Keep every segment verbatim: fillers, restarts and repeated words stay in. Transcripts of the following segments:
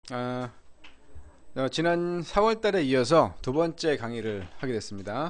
아, 어, 지난 사월 달에 이어서 두 번째 강의를 하게 됐습니다.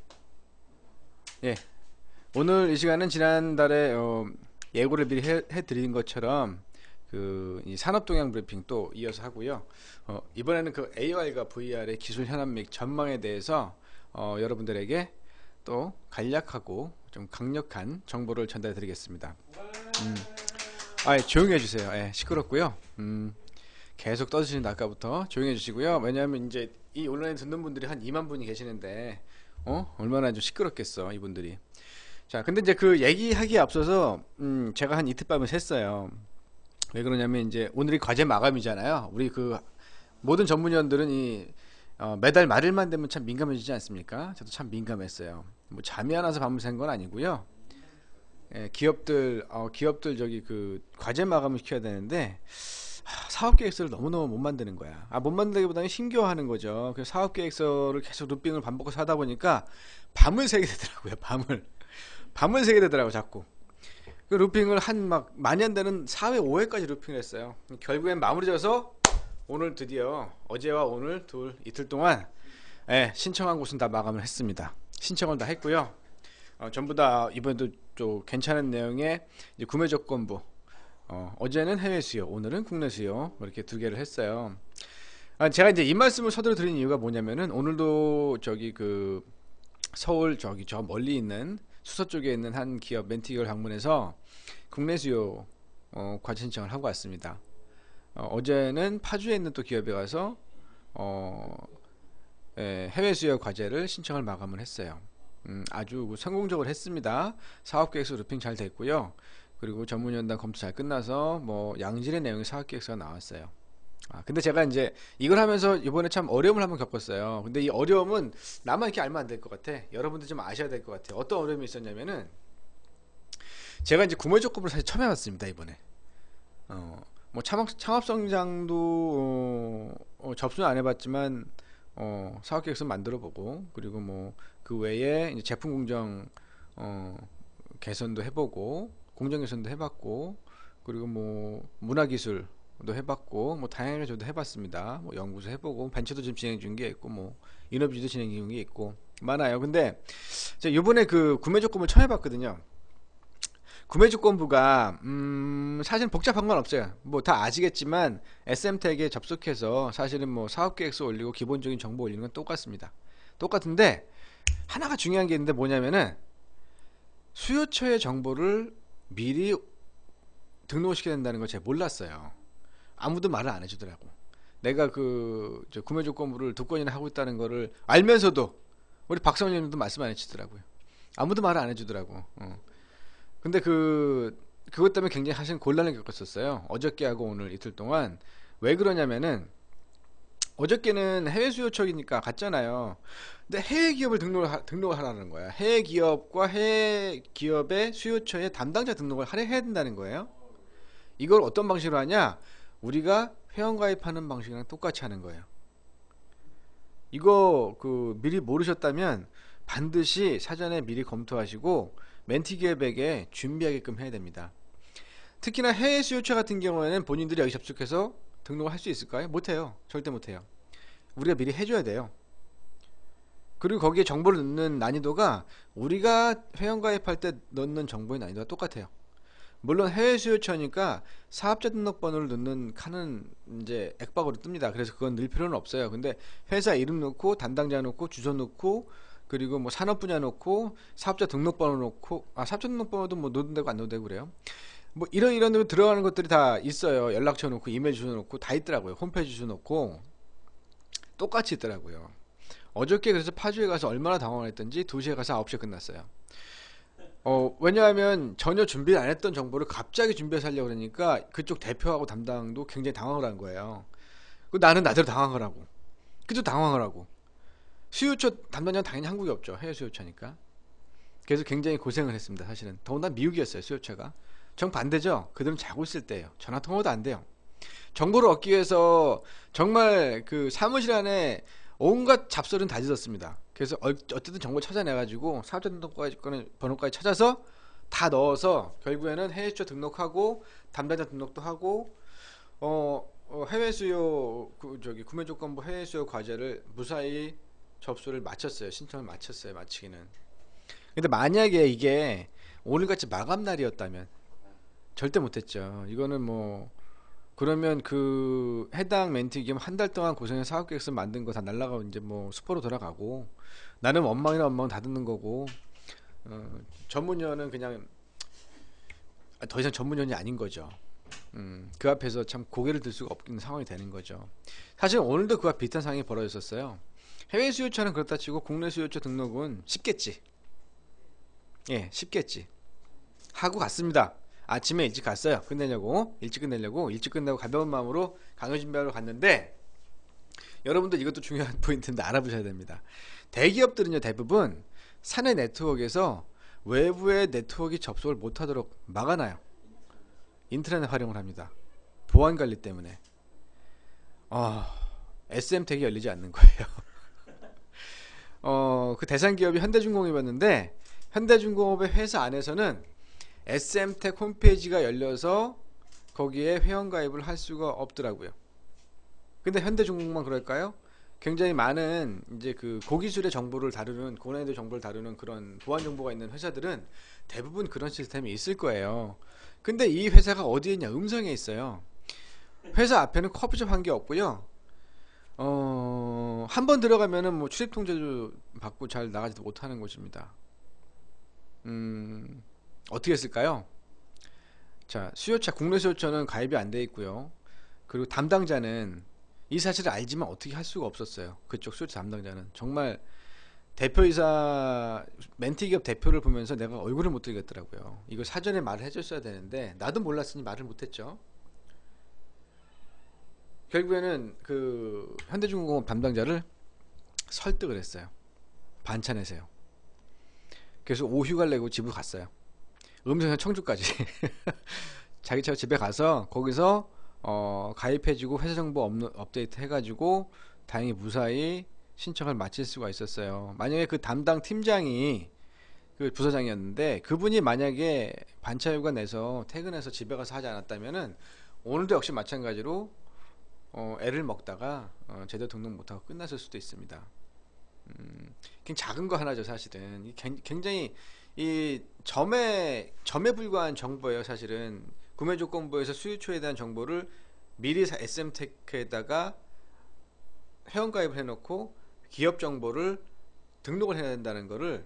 예, 오늘 이 시간은 지난달에 어, 예고를 미리 해, 해드린 것처럼 그 이 산업 동향 브리핑 또 이어서 하고요. 어, 이번에는 그 에이아이과 브이알의 기술 현안 및 전망에 대해서 어, 여러분들에게 또 간략하고 좀 강력한 정보를 전달해 드리겠습니다. 음, 아, 예, 조용히 해주세요. 예, 시끄럽고요. 음, 계속 떠드시는데 아까부터 조용히 해주시고요. 왜냐하면 이제 이 온라인 듣는 분들이 한 이만 분이 계시는데 어 얼마나 좀 시끄럽겠어 이분들이. 자, 근데 이제 그 얘기하기에 앞서서 음 제가 한 이틀 밤을 샜어요. 왜 그러냐면 이제 오늘이 과제 마감이잖아요. 우리 그 모든 전문위원들은 이 어, 매달 말일만 되면 참 민감해지지 않습니까? 저도 참 민감했어요. 뭐 잠이 안 와서 밤을 샌 건 아니고요. 예, 기업들 어, 기업들 저기 그 과제 마감을 시켜야 되는데 사업 계획서를 너무너무 못 만드는 거야. 아, 못 만들기보다는 힘겨워하는 거죠. 그래서 사업 계획서를 계속 루핑을 반복해서 하다 보니까 밤을 새게 되더라고요. 밤을 밤을 새게 되더라고 자꾸. 그 루핑을 한 막 많이 안 되는 사 회, 오 회까지 루핑을 했어요. 결국엔 마무리 져서 오늘 드디어 어제와 오늘 둘 이틀 동안 예, 신청한 곳은 다 마감을 했습니다. 신청을 다 했고요. 어, 전부 다 이번에도 좀 괜찮은 내용의 이제 구매 조건부, 어, 어제는 해외 수요, 오늘은 국내 수요, 뭐 이렇게 두 개를 했어요. 아, 제가 이제 이 말씀을 서두로 드린 이유가 뭐냐면은 오늘도 저기 그 서울 저기 저 멀리 있는 수서 쪽에 있는 한 기업 멘티기를 방문해서 국내 수요 어, 과제 신청을 하고 왔습니다. 어, 어제는 파주에 있는 또 기업에 가서 어, 예, 해외 수요 과제를 신청을 마감을 했어요. 음, 아주 성공적으로 했습니다. 사업계획서 루핑 잘 됐고요. 그리고 전문위원단 검토 잘 끝나서 뭐 양질의 내용의 사업계획서가 나왔어요. 아, 근데 제가 이제 이걸 하면서 이번에 참 어려움을 한번 겪었어요. 근데 이 어려움은 나만 이렇게 알면 안 될 것 같아. 여러분들 좀 아셔야 될 것 같아요. 어떤 어려움이 있었냐면은 제가 이제 구매 조건을 사실 처음 해봤습니다 이번에. 어, 뭐 창업, 창업성장도 어, 어, 접수는 안 해봤지만 어, 사업계획서 만들어보고 그리고 뭐 그 외에 이제 제품 공정 어, 개선도 해보고 공정 개선도 해봤고 그리고 뭐 문화기술도 해봤고 뭐 다양하게 저도 해봤습니다. 뭐 연구소 해보고 벤처도 지금 진행 중인 게 있고 뭐 인허브주도 진행 중인 게 있고 많아요. 근데 제가 이번에 그 구매 조건을 처음 해봤거든요. 구매 조건부가 음 사실 복잡한 건 없어요. 뭐 다 아시겠지만 에스엠텍에 접속해서 사실은 뭐 사업계획서 올리고 기본적인 정보 올리는 건 똑같습니다. 똑같은데 하나가 중요한 게 있는데 뭐냐면은 수요처의 정보를 미리 등록을 시켜야 된다는 걸 제가 몰랐어요. 아무도 말을 안 해주더라고. 내가 그 구매 조건부를 두 건이나 하고 있다는 거를 알면서도 우리 박사님도 말씀 안 해주더라고요. 아무도 말을 안 해주더라고. 어. 근데 그 그것 때문에 굉장히 사실 곤란을 겪었었어요. 어저께 하고 오늘 이틀 동안. 왜 그러냐면은 어저께는 해외 수요처이니까 갔잖아요. 근데 해외 기업을 등록을, 등록을 하라는 거야. 해외 기업과 해외 기업의 수요처의 담당자 등록을 하려 해야 된다는 거예요. 이걸 어떤 방식으로 하냐? 우리가 회원가입하는 방식이랑 똑같이 하는 거예요. 이거 그 미리 모르셨다면 반드시 사전에 미리 검토하시고 멘티 기업에게 준비하게끔 해야 됩니다. 특히나 해외 수요처 같은 경우에는 본인들이 여기 접속해서 등록을 할 수 있을까요? 못해요. 절대 못해요. 우리가 미리 해줘야 돼요. 그리고 거기에 정보를 넣는 난이도가 우리가 회원가입할 때 넣는 정보의 난이도가 똑같아요. 물론 해외 수요처니까 사업자 등록번호를 넣는 칸은 이제 액박으로 뜹니다. 그래서 그건 넣을 필요는 없어요. 근데 회사 이름 넣고 담당자 넣고 주소 넣고 그리고 뭐 산업 분야 넣고 사업자 등록번호 넣고 아 사업자 등록번호도 뭐 넣어도 되고 안 넣어도 되고 그래요. 뭐 이런 이런 데 들어가는 것들이 다 있어요. 연락처 넣고 이메일 주소 넣고 다 있더라고요. 홈페이지 주소 넣고 똑같이 있더라고요. 어저께 그래서 파주에 가서 얼마나 당황했던지 두 시에 가서 아홉 시에 끝났어요. 어, 왜냐하면 전혀 준비 안 했던 정보를 갑자기 준비해서 하려고 그러니까 그쪽 대표하고 담당도 굉장히 당황을 한 거예요. 그 나는 나대로 당황을 하고 그도 당황을 하고 수요처 담당자는 당연히 한국에 없죠. 해외 수요처니까. 그래서 굉장히 고생을 했습니다. 사실은 더군다나 미국이었어요. 수요처가. 정반대죠. 그들은 자고 있을 때예요. 전화통화도 안 돼요. 정보를 얻기 위해서 정말 그 사무실 안에 온갖 잡소리는 다 짓었습니다. 그래서 어- 어쨌든 정보를 찾아내가지고 사업자 등록번호까지 번호까지 찾아서 다 넣어서 결국에는 해외 수요 등록하고 담당자 등록도 하고 어 어, 해외 수요 그 저기 구매 조건부 해외 수요 과제를 무사히 접수를 마쳤어요. 신청을 마쳤어요. 마치기는. 근데 만약에 이게 오늘같이 마감 날이었다면 절대 못했죠. 이거는 뭐 그러면 그 해당 멘티 기업 한 달 동안 고생해서 사업 계획서 만든 거 다 날라가고 이제 뭐 수포로 돌아가고 나는 원망이나 원망 다 듣는 거고 어, 전문위원은 그냥 더 이상 전문위원이 아닌 거죠. 음, 그 앞에서 참 고개를 들 수가 없는 상황이 되는 거죠. 사실 오늘도 그와 비슷한 상황이 벌어졌었어요. 해외 수요처는 그렇다 치고 국내 수요처 등록은 쉽겠지. 예, 쉽겠지. 하고 갔습니다. 아침에 일찍 갔어요. 끝내려고. 일찍 끝내려고. 일찍 끝나고 가벼운 마음으로 강의 준비하러 갔는데 여러분들 이것도 중요한 포인트인데 알아보셔야 됩니다. 대기업들은요 대부분 사내 네트워크에서 외부의 네트워크 접속을 못하도록 막아놔요. 인트라넷 활용을 합니다. 보안 관리 때문에. 어, 에스엠택이 열리지 않는 거예요. 어, 그 대상 기업이 현대중공업이었는데 현대중공업의 회사 안에서는 에스엠택 홈페이지가 열려서 거기에 회원가입을 할 수가 없더라고요. 근데 현대중공업만 그럴까요? 굉장히 많은 이제 그 고기술의 정보를 다루는 고난이도 정보를 다루는 그런 보안 정보가 있는 회사들은 대부분 그런 시스템이 있을 거예요. 근데 이 회사가 어디에 있냐? 음성에 있어요. 회사 앞에는 커피숍 한 개 없고요. 어, 한 번 들어가면은 뭐 출입 통제도 받고 잘 나가지도 못하는 곳입니다. 음, 어떻게 했을까요? 자, 수요처, 국내 수요처는 가입이 안 돼 있고요. 그리고 담당자는 이 사실을 알지만 어떻게 할 수가 없었어요. 그쪽 수요처 담당자는 정말 대표이사 멘티기업 대표를 보면서 내가 얼굴을 못 들겠더라고요. 이거 사전에 말을 해줬어야 되는데 나도 몰랐으니 말을 못했죠. 결국에는 그 현대중공업 담당자를 설득을 했어요. 반찬해서요. 그래서 오휴가를 내고 집으로 갔어요. 음성에서 청주까지. 자기 차 집에 가서 거기서 어, 가입해주고 회사 정보 업로, 업데이트 해가지고 다행히 무사히 신청을 마칠 수가 있었어요. 만약에 그 담당 팀장이 그 부서장이었는데 그분이 만약에 반차휴가 내서 퇴근해서 집에 가서 하지 않았다면은 오늘도 역시 마찬가지로 어, 애를 먹다가 어, 제대로 등록 못하고 끝났을 수도 있습니다. 음, 그냥 작은 거 하나죠 사실은. 굉장히 이 점에 점에 불과한 정보예요. 사실은 구매 조건부에서 수요처에 대한 정보를 미리 에스엠테크에다가 회원가입을 해놓고 기업 정보를 등록을 해야 된다는 거를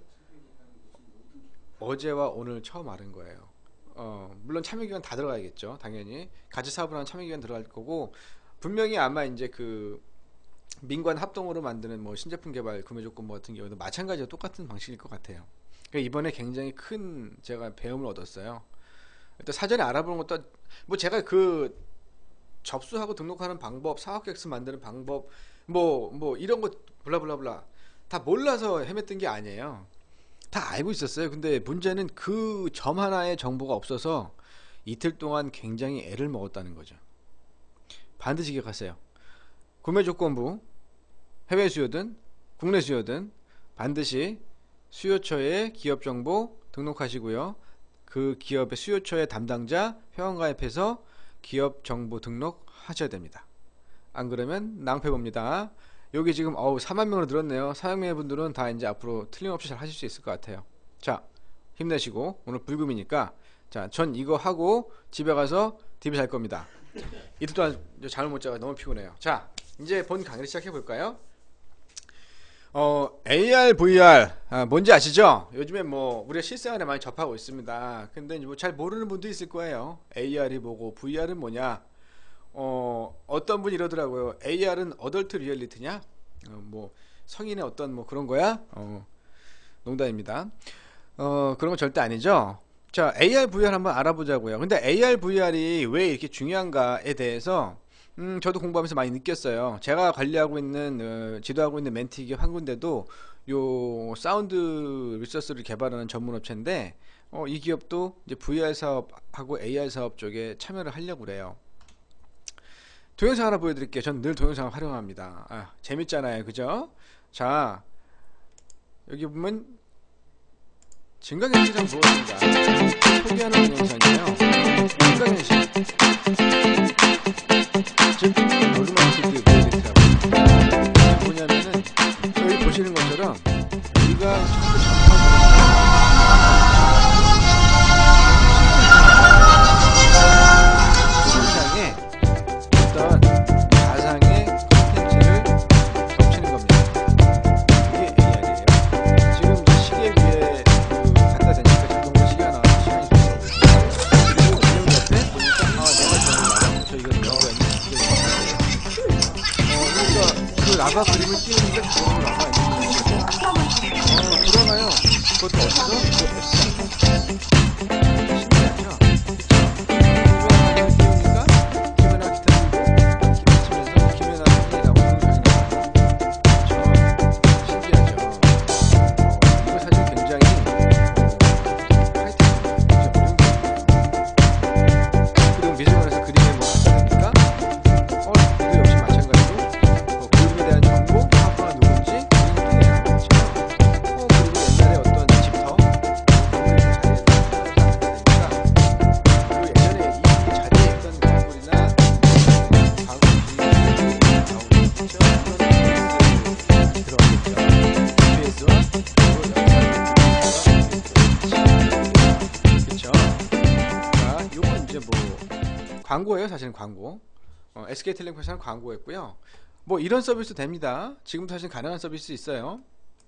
어제와 오늘 처음 알은 거예요. 어, 물론 참여기간 다 들어가야겠죠. 당연히 같이 사업을 하는 참여기간 들어갈 거고 분명히 아마 이제 그 민관 합동으로 만드는 뭐 신제품 개발 구매 조건부 같은 경우도 마찬가지로 똑같은 방식일 것 같아요. 그러니까 이번에 굉장히 큰 제가 배움을 얻었어요. 일단 사전에 알아보는 것도 뭐 제가 그 접수하고 등록하는 방법, 사업계획서 만드는 방법, 뭐 뭐 이런 거 블라블라블라 다 몰라서 헤맸던 게 아니에요. 다 알고 있었어요. 근데 문제는 그 점 하나의 정보가 없어서 이틀 동안 굉장히 애를 먹었다는 거죠. 반드시 기억하세요. 구매 조건부 해외 수요든 국내 수요든 반드시 수요처에 기업 정보 등록하시고요. 그 기업의 수요처의 담당자 회원가입해서 기업 정보 등록하셔야 됩니다. 안 그러면 낭패 봅니다. 여기 지금 어우 사만 명으로 늘었네요. 사만 명의 분들은 다 이제 앞으로 틀림없이 잘 하실 수 있을 것 같아요. 자, 힘내시고 오늘 불금이니까 자, 전 이거 하고 집에 가서 디비 잘 겁니다. 이틀 동안 잠을 못 자가 너무 피곤해요. 자, 이제 본 강의를 시작해 볼까요? 어, 에이알, 브이알 아, 뭔지 아시죠? 요즘에 뭐 우리가 실생활에 많이 접하고 있습니다. 근데 뭐 잘 모르는 분도 있을 거예요. 에이알이 뭐고 브이알은 뭐냐? 어, 어떤 분이 이러더라고요. 에이알은 어덜트 리얼리티냐? 어, 뭐 성인의 어떤 뭐 그런 거야? 어, 농담입니다. 어, 그런 건 절대 아니죠. 자, 에이알, 브이알 한번 알아보자고요. 근데 에이알, 브이알이 왜 이렇게 중요한가에 대해서 음, 저도 공부하면서 많이 느꼈어요. 제가 관리하고 있는 어, 지도하고 있는 멘티 기업 한 군데도 요 사운드 리서스를 개발하는 전문 업체인데 어, 이 기업도 이제 브이알 사업하고 에이알 사업 쪽에 참여를 하려고 그래요. 동영상 하나 보여드릴게요. 전 늘 동영상을 활용합니다. 아, 재밌잖아요, 그죠? 자, 여기 보면 증강현실은 무엇인가? 소개하는 영상이에요. 증강현실, 즉 오그먼티드 리얼리티라고 합니다. 뭐냐면은 여기 보시는 것처럼 우리가 자꾸 전파하는 어떤 가상의 콘텐츠를 겹치는 겁니다. 이게 에이알이에요. 지금 이제 시계 위에 그 갖다 대니까 자동으로 시계가 나와서 시간이 좋아요. 그리고 이런 옆에 보니까 아 내가 저는 라바 저 이거 라바가 있는 어 그러니까 그 라바 그림을 띄우니까 저런 라바 있는 거죠. 어 돌아가요. 그것도 어디서? 그 앱 신기하죠? 광고예요. 사실은 광고. 어, 에스케이텔레콤에서는 광고였고요. 뭐 이런 서비스 됩니다. 지금 사실 가능한 서비스 있어요.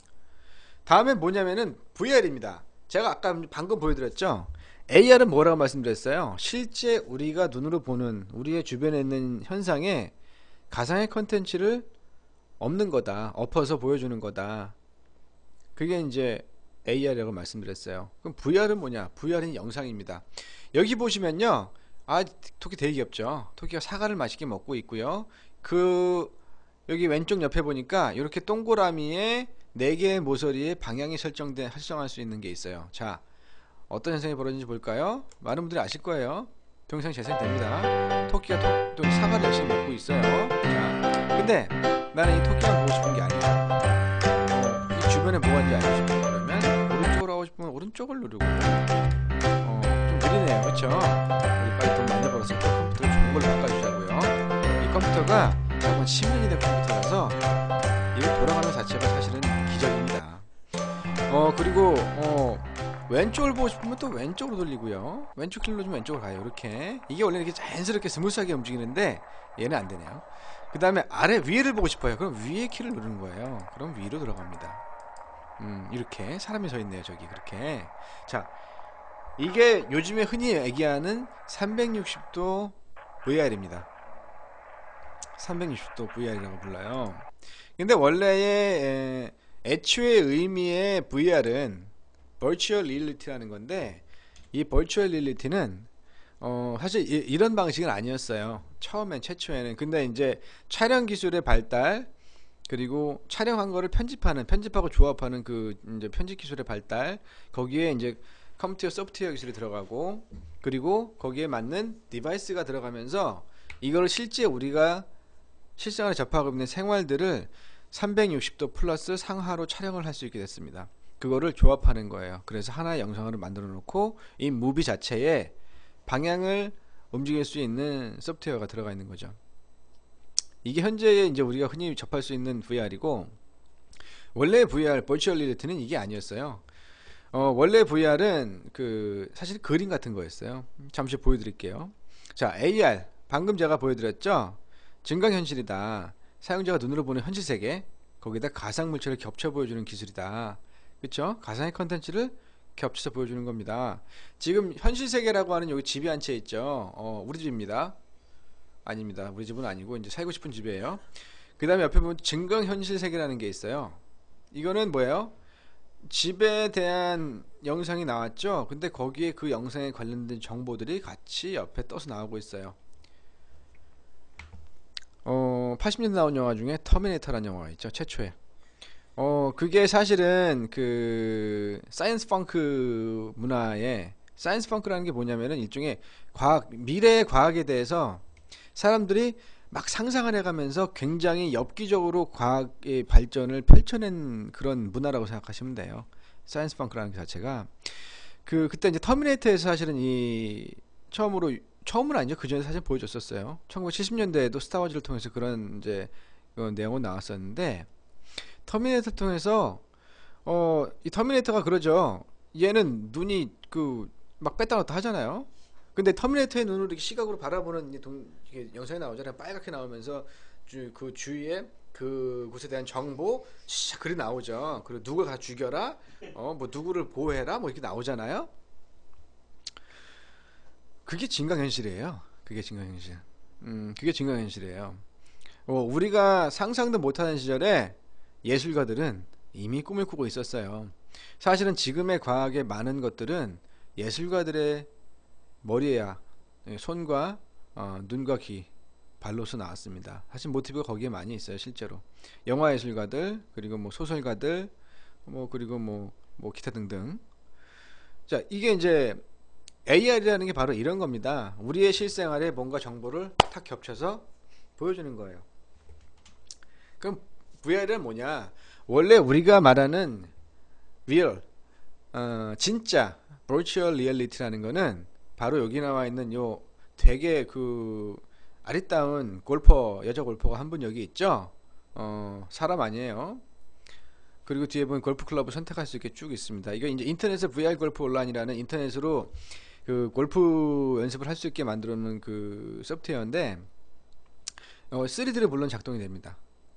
다음엔 뭐냐면은 브이알입니다. 제가 아까 방금 보여드렸죠. 에이알은 뭐라고 말씀드렸어요? 실제 우리가 눈으로 보는 우리의 주변에 있는 현상에 가상의 컨텐츠를 없는 거다. 엎어서 보여주는 거다. 그게 이제 에이알이라고 말씀드렸어요. 그럼 브이알은 뭐냐? 브이알은 영상입니다. 여기 보시면요. 아, 토끼 되게 귀엽죠. 토끼가 사과를 맛있게 먹고 있고요. 그 여기 왼쪽 옆에 보니까 이렇게 동그라미에 네 개의 모서리에 방향이 설정된 설정할 수 있는 게 있어요. 자, 어떤 현상이 벌어지는지 볼까요? 많은 분들이 아실 거예요. 동영상 재생됩니다. 토끼가 토, 또 사과를 열심히 먹고 있어요. 자, 근데 나는 이 토끼만 보고 싶은 게 아니야. 어, 이 주변에 뭐가 있는지 알고 싶어. 그러면 오른쪽으로 하고 싶으면 오른쪽을 누르고. 어, 좀 느리네요, 그렇죠? 우리 빨리 돈 많이 벌어서 컴퓨터를 좋은 걸로 바꿔주자고요. 이 컴퓨터가 한번 십 년이 된 컴퓨터라서 이거 돌아가는 자체가 사실은 기적입니다. 어 그리고 어 왼쪽을 보고 싶으면 또 왼쪽으로 돌리고요. 왼쪽 키를 누르면 왼쪽으로 가요. 이렇게 이게 원래 이렇게 자연스럽게 스무스하게 움직이는데 얘는 안 되네요. 그 다음에 아래 위를 보고 싶어요. 그럼 위에 키를 누르는 거예요. 그럼 위로 들어갑니다. 음 이렇게 사람이 서 있네요. 저기 그렇게. 자, 이게 요즘에 흔히 얘기하는 삼백육십 도 브이알입니다. 삼백육십 도 브이알이라고 불러요. 근데 원래의 에, 애초의 의미의 브이알은 Virtual Reality라는 건데, 이 Virtual Reality는 어, 사실 이, 이런 방식은 아니었어요. 처음엔 최초에는. 근데 이제 촬영 기술의 발달, 그리고 촬영한 거를 편집하는, 편집하고 조합하는 그 이제 편집 기술의 발달, 거기에 이제 컴퓨터 소프트웨어 기술이 들어가고, 그리고 거기에 맞는 디바이스가 들어가면서 이거를 실제 우리가 실생활에 접하고 있는 생활들을 삼백육십 도 플러스 상하로 촬영을 할 수 있게 됐습니다. 그거를 조합하는 거예요. 그래서 하나의 영상을 만들어 놓고 이 무비 자체에 방향을 움직일 수 있는 소프트웨어가 들어가 있는 거죠. 이게 현재 이제 우리가 흔히 접할 수 있는 브이알이고, 원래 브이알 버추얼 리얼리티는 이게 아니었어요. 어, 원래 브이알은 그 사실 그림 같은 거였어요. 잠시 보여드릴게요. 자, 에이알 방금 제가 보여드렸죠. 증강현실이다. 사용자가 눈으로 보는 현실 세계, 거기다 가상물체를 겹쳐 보여주는 기술이다. 그쵸? 가상의 컨텐츠를 겹쳐서 보여주는 겁니다. 지금 현실 세계라고 하는 여기 집이 한 채 있죠. 어, 우리 집입니다. 아닙니다. 우리 집은 아니고 이제 살고 싶은 집이에요. 그 다음에 옆에 보면 증강현실 세계라는 게 있어요. 이거는 뭐예요? 집에 대한 영상이 나왔죠. 근데 거기에 그 영상에 관련된 정보들이 같이 옆에 떠서 나오고 있어요. 어, 팔십 년대 나온 영화 중에 터미네이터라는 영화가 있죠. 최초에. 어, 그게 사실은 그 사이언스 펑크 문화에, 사이언스 펑크라는 게 뭐냐면은 일종의 과학, 미래의 과학에 대해서 사람들이 막 상상을 해가면서 굉장히 엽기적으로 과학의 발전을 펼쳐낸 그런 문화라고 생각하시면 돼요. 사이언스 펑크라는 그 자체가 그 그때 이제 터미네이터에서 사실은 이 처음으로 처음은 아니죠. 그 전에 사실 보여줬었어요. 천구백칠십 년대에도 스타워즈를 통해서 그런 이제 어, 내용은 나왔었는데 터미네이터를 통해서 어 이 터미네이터가 그러죠. 얘는 눈이 그 막 뺐다 놨다 하잖아요. 근데 터미네이터의 눈으로 이렇게 시각으로 바라보는 이 동, 이게 영상이 나오잖아요. 빨갛게 나오면서 주, 그 주위에 그 곳에 대한 정보 쫙 글이 나오죠. 그리고 누굴 다 죽여라, 어 뭐 누구를 보호해라, 뭐 이렇게 나오잖아요. 그게 증강현실이에요. 그게 증강현실. 음, 그게 증강현실이에요. 어, 우리가 상상도 못하는 시절에 예술가들은 이미 꿈을 꾸고 있었어요. 사실은 지금의 과학의 많은 것들은 예술가들의 머리야, 손과 어, 눈과 귀, 발로서 나왔습니다. 사실 모티브가 거기에 많이 있어요, 실제로. 영화 예술가들, 그리고 뭐 소설가들, 뭐 그리고 뭐, 뭐 기타 등등. 자, 이게 이제 에이알이라는 게 바로 이런 겁니다. 우리의 실생활에 뭔가 정보를 탁 겹쳐서 보여주는 거예요. 그럼 브이알은 뭐냐? 원래 우리가 말하는 real, 어, 진짜 virtual reality라는 거는 바로 여기 나와 있는 요 되게 그 아리따운 골퍼, 여자 골퍼가 한 분 여기 있죠? 어, 사람 아니에요. 그리고 뒤에 보면 골프 클럽을 선택할 수 있게 쭉 있습니다. 이거 이제 인터넷에 브이알 골프 온라인이라는 인터넷으로 그 골프 연습을 할 수 있게 만들어 놓은 그 소프트웨어인데 어, 쓰리디로 물론 작동이 됩니다.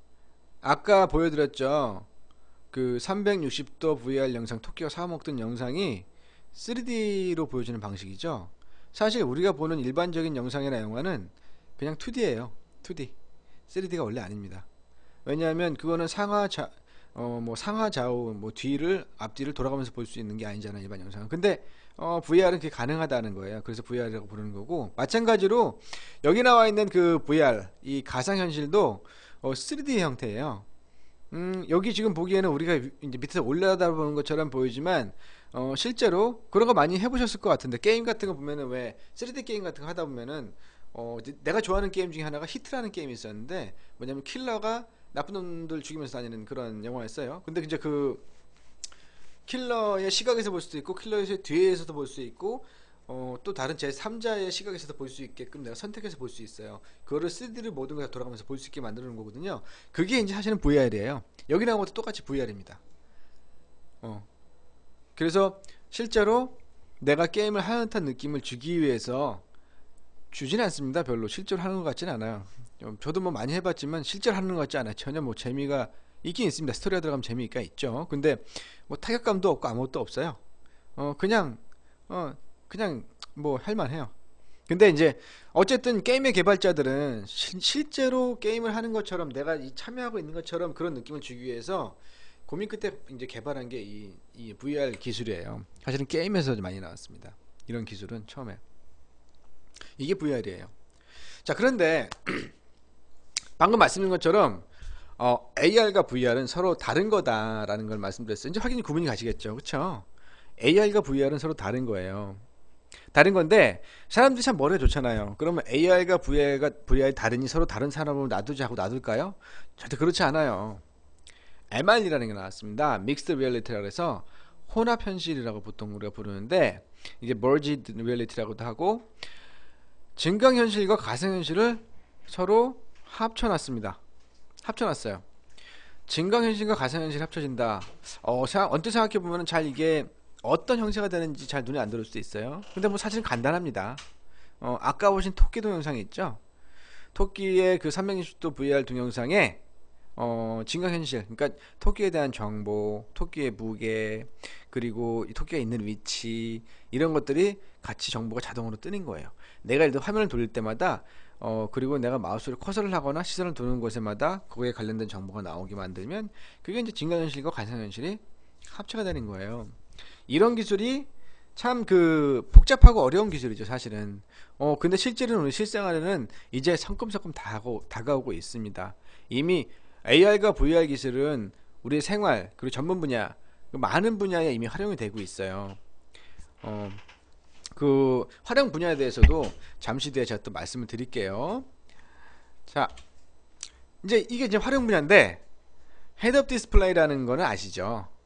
아까 보여드렸죠. 그 삼백육십 도 브이알 영상, 토끼가 사먹던 영상이 쓰리디로 보여주는 방식이죠. 사실 우리가 보는 일반적인 영상이나 영화는 그냥 투디예요. 투디. 쓰리디가 원래 아닙니다. 왜냐하면 그거는 상하 자, 어, 뭐 상하 좌우 뭐 뒤를 앞뒤를 돌아가면서 볼 수 있는 게 아니잖아요, 일반 영상은. 근데 어, 브이알은 그게 가능하다는 거예요. 그래서 브이알이라고 부르는 거고, 마찬가지로 여기 나와 있는 그 브이알 이 가상현실도 어, 쓰리디 형태예요. 음, 여기 지금 보기에는 우리가 이제 밑에서 올려다보는 것처럼 보이지만 어, 실제로 그런 거 많이 해보셨을 것 같은데, 게임 같은 거 보면은 왜 쓰리디 게임 같은 거 하다 보면은 어, 내가 좋아하는 게임 중에 하나가 히트라는 게임이 있었는데, 뭐냐면 킬러가 나쁜 놈들 죽이면서 다니는 그런 영화였어요. 근데 이제 그 킬러의 시각에서 볼 수도 있고 킬러의 뒤에서도 볼 수 있고 어, 또 다른 제삼자의 시각에서도 볼 수 있게끔 내가 선택해서 볼 수 있어요. 그거를 쓰리디를 모든 걸 다 돌아가면서 볼 수 있게 만드는 거거든요. 그게 이제 사실은 브이알이에요. 여기 나온 것도 똑같이 브이알입니다. 어. 그래서 실제로 내가 게임을 하는 듯한 느낌을 주기 위해서 주진 않습니다. 별로 실제로 하는 것 같지는 않아요. 저도 뭐 많이 해봤지만 실제로 하는 것 같지 않아요. 전혀 뭐 재미가 있긴 있습니다. 스토리가 들어가면 재미가 있죠. 근데 뭐 타격감도 없고 아무것도 없어요. 어 그냥 어 그냥 뭐 할만해요. 근데 이제 어쨌든 게임의 개발자들은 시, 실제로 게임을 하는 것처럼 내가 이 참여하고 있는 것처럼 그런 느낌을 주기 위해서 고민 끝에 이제 개발한 게 이 이 브이알 기술이에요. 사실은 게임에서 많이 나왔습니다. 이런 기술은 처음에. 이게 브이알이에요. 자, 그런데 방금 말씀드린 것처럼 어, 에이알과 브이알은 서로 다른 거다라는 걸 말씀드렸어요. 이제 확연히 구분이 가시겠죠. 그쵸? 에이알과 브이알은 서로 다른 거예요. 다른 건데 사람들이 참 머리가 좋잖아요. 그러면 에이알과 브이알과 브이알이 다르니 서로 다른 산업을 놔두지 하고 놔둘까요? 절대 그렇지 않아요. 엠알이라는 게 나왔습니다. 믹스드 리얼리티라고 해서 혼합 현실이라고 보통 우리가 부르는데, 이게 머지드 리얼리티라고도 하고, 증강현실과 가상현실을 서로 합쳐놨습니다. 합쳐놨어요. 증강현실과 가상현실이 합쳐진다. 어, 언뜻 생각해보면 잘 이게 어떤 형태가 되는지 잘 눈에 안 들어올 수도 있어요. 근데 뭐 사실은 간단합니다. 어, 아까 보신 토끼 동영상이 있죠? 토끼의 그 삼백육십 도 브이알 동영상에 어, 증강현실, 그러니까 토끼에 대한 정보, 토끼의 무게, 그리고 이 토끼가 있는 위치, 이런 것들이 같이 정보가 자동으로 뜨는 거예요. 내가 예를 들어 화면을 돌릴 때마다 어, 그리고 내가 마우스를 커서를 하거나 시선을 두는 곳에마다 그거에 관련된 정보가 나오게 만들면 그게 이제 증강현실과 가상현실이 합체가 되는 거예요. 이런 기술이 참 그 복잡하고 어려운 기술이죠, 사실은. 어, 근데 실제로는 우리 실생활에는 이제 성큼성큼 다가오, 다가오고 있습니다. 이미 에이알과 브이알 기술은 우리의 생활, 그리고 전문 분야, 많은 분야에 이미 활용이 되고 있어요. 어, 그 활용 분야에 대해서도 잠시 뒤에 제가 또 말씀을 드릴게요. 자, 이제 이게 이제 활용 분야인데, 헤드업 디스플레이라는 거는 아시죠?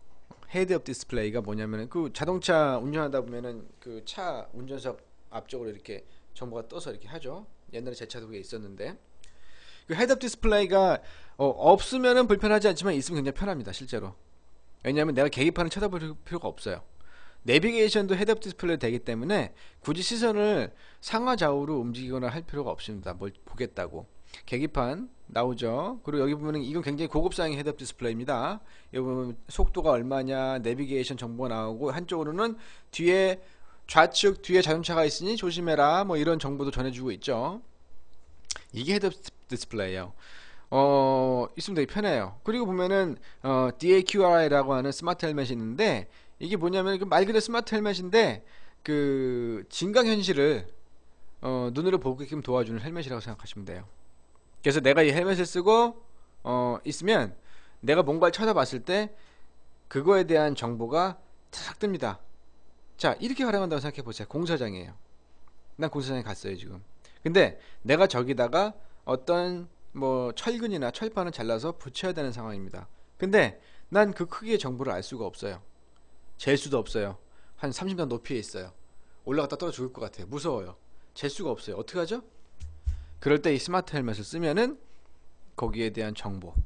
헤드업 디스플레이가 뭐냐면은 그 자동차 운전하다 보면은 그 차 운전석 앞쪽으로 이렇게 정보가 떠서 이렇게 하죠. 옛날에 제 차도 그게 있었는데 그 헤드업 디스플레이가 어, 없으면은 불편하지 않지만 있으면 굉장히 편합니다 실제로. 왜냐하면 내가 계기판을 쳐다볼 필요가 없어요. 내비게이션도 헤드업 디스플레이 되기 때문에 굳이 시선을 상하 좌우로 움직이거나 할 필요가 없습니다. 뭘 보겠다고. 계기판 나오죠. 그리고 여기 보면은 이건 굉장히 고급상의 헤드업 디스플레이입니다. 여기 보면 속도가 얼마냐, 내비게이션 정보가 나오고 한쪽으로는 뒤에 좌측 뒤에 자동차가 있으니 조심해라 뭐 이런 정보도 전해주고 있죠. 이게 헤드업 디스플레이예요. 어, 있으면 되게 편해요. 그리고 보면은 어, 디에이큐아이라고 하는 스마트 헬멧이 있는데 이게 뭐냐면 그 말 그대로 스마트 헬멧인데 그 진강 현실을 어, 눈으로 보게끔 도와주는 헬멧이라고 생각하시면 돼요. 그래서 내가 이 헬멧을 쓰고 어, 있으면 내가 뭔가를 쳐다봤을 때 그거에 대한 정보가 탁 뜹니다. 자, 이렇게 활용한다고 생각해 보세요. 공사장이에요. 난 공사장에 갔어요 지금. 근데 내가 저기다가 어떤 뭐 철근이나 철판을 잘라서 붙여야 되는 상황입니다. 근데 난 그 크기의 정보를 알 수가 없어요. 잴 수도 없어요. 한 삼십 단 높이에 있어요. 올라갔다 떨어 죽을 것 같아요. 무서워요. 잴 수가 없어요. 어떻게 하죠? 그럴 때 이 스마트 헬멧을 쓰면은 거기에 대한 정보.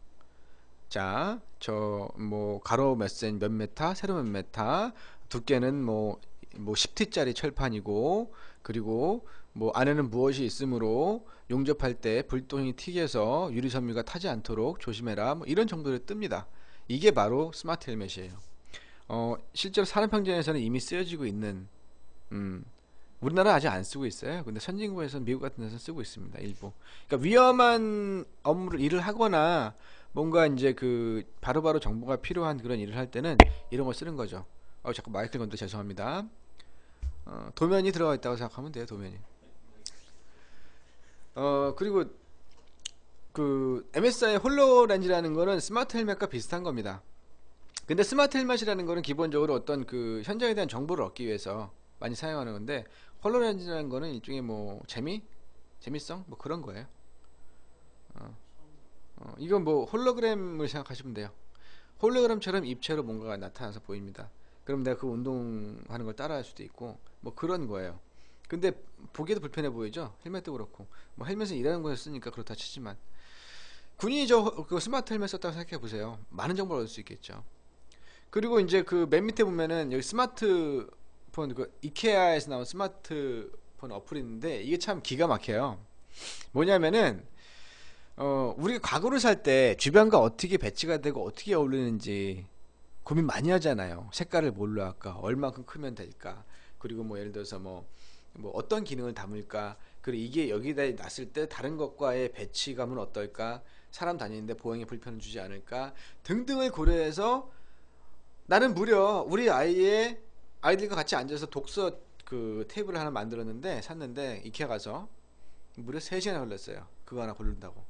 자, 저 뭐 가로 몇 센 몇 메타, 세로 몇 메타, 두께는 뭐 뭐 십 티짜리 철판이고 그리고 뭐 안에는 무엇이 있으므로 용접할 때 불똥이 튀겨서 유리섬유가 타지 않도록 조심해라. 뭐 이런 정도를 뜹니다. 이게 바로 스마트 헬멧이에요. 어, 실제로 산업행전에서는 이미 쓰여지고 있는 음, 우리나라 아직 안 쓰고 있어요. 근데 선진국에서는 미국 같은 데서 쓰고 있습니다. 일부. 그러니까 위험한 업무를 일을 하거나 뭔가 이제 그 바로바로 정보가 필요한 그런 일을 할 때는 이런 걸 쓰는 거죠. 어, 자꾸 마이크를 건드 죄송합니다. 어, 도면이 들어가 있다고 생각하면 돼요. 도면이. 어, 그리고 그 엠에스아이 홀로렌즈라는 거는 스마트 헬멧과 비슷한 겁니다. 근데 스마트 헬멧이라는 거는 기본적으로 어떤 그 현장에 대한 정보를 얻기 위해서 많이 사용하는 건데 홀로렌즈라는 거는 일종의 뭐 재미? 재미성? 뭐 그런 거예요. 어, 어, 이건 뭐 홀로그램을 생각하시면 돼요. 홀로그램처럼 입체로 뭔가가 나타나서 보입니다. 그럼 내가 그 운동하는 걸 따라할 수도 있고 뭐 그런 거예요. 근데 보기에도 불편해 보이죠? 헬멧도 그렇고 뭐 헬멧은 일하는 곳에서 쓰니까 그렇다 치지만 군인이 저 그 스마트 헬멧 썼다고 생각해 보세요. 많은 정보를 얻을 수 있겠죠. 그리고 이제 그 맨 밑에 보면은 여기 스마트폰 그 이케아에서 나온 스마트폰 어플이 있는데 이게 참 기가 막혀요. 뭐냐면은 어 우리가 가구를 살 때 주변과 어떻게 배치가 되고 어떻게 어울리는지 고민 많이 하잖아요. 색깔을 뭘로 할까? 얼마큼 크면 될까? 그리고 뭐 예를 들어서 뭐, 뭐 어떤 기능을 담을까? 그리고 이게 여기다 놨을 때 다른 것과의 배치감은 어떨까? 사람 다니는데 보행에 불편을 주지 않을까? 등등을 고려해서 나는 무려 우리 아이의 아이들과 같이 앉아서 독서 그 테이블을 하나 만들었는데 샀는데 이케아 가서 무려 세 시간이 걸렸어요. 그거 하나 고른다고.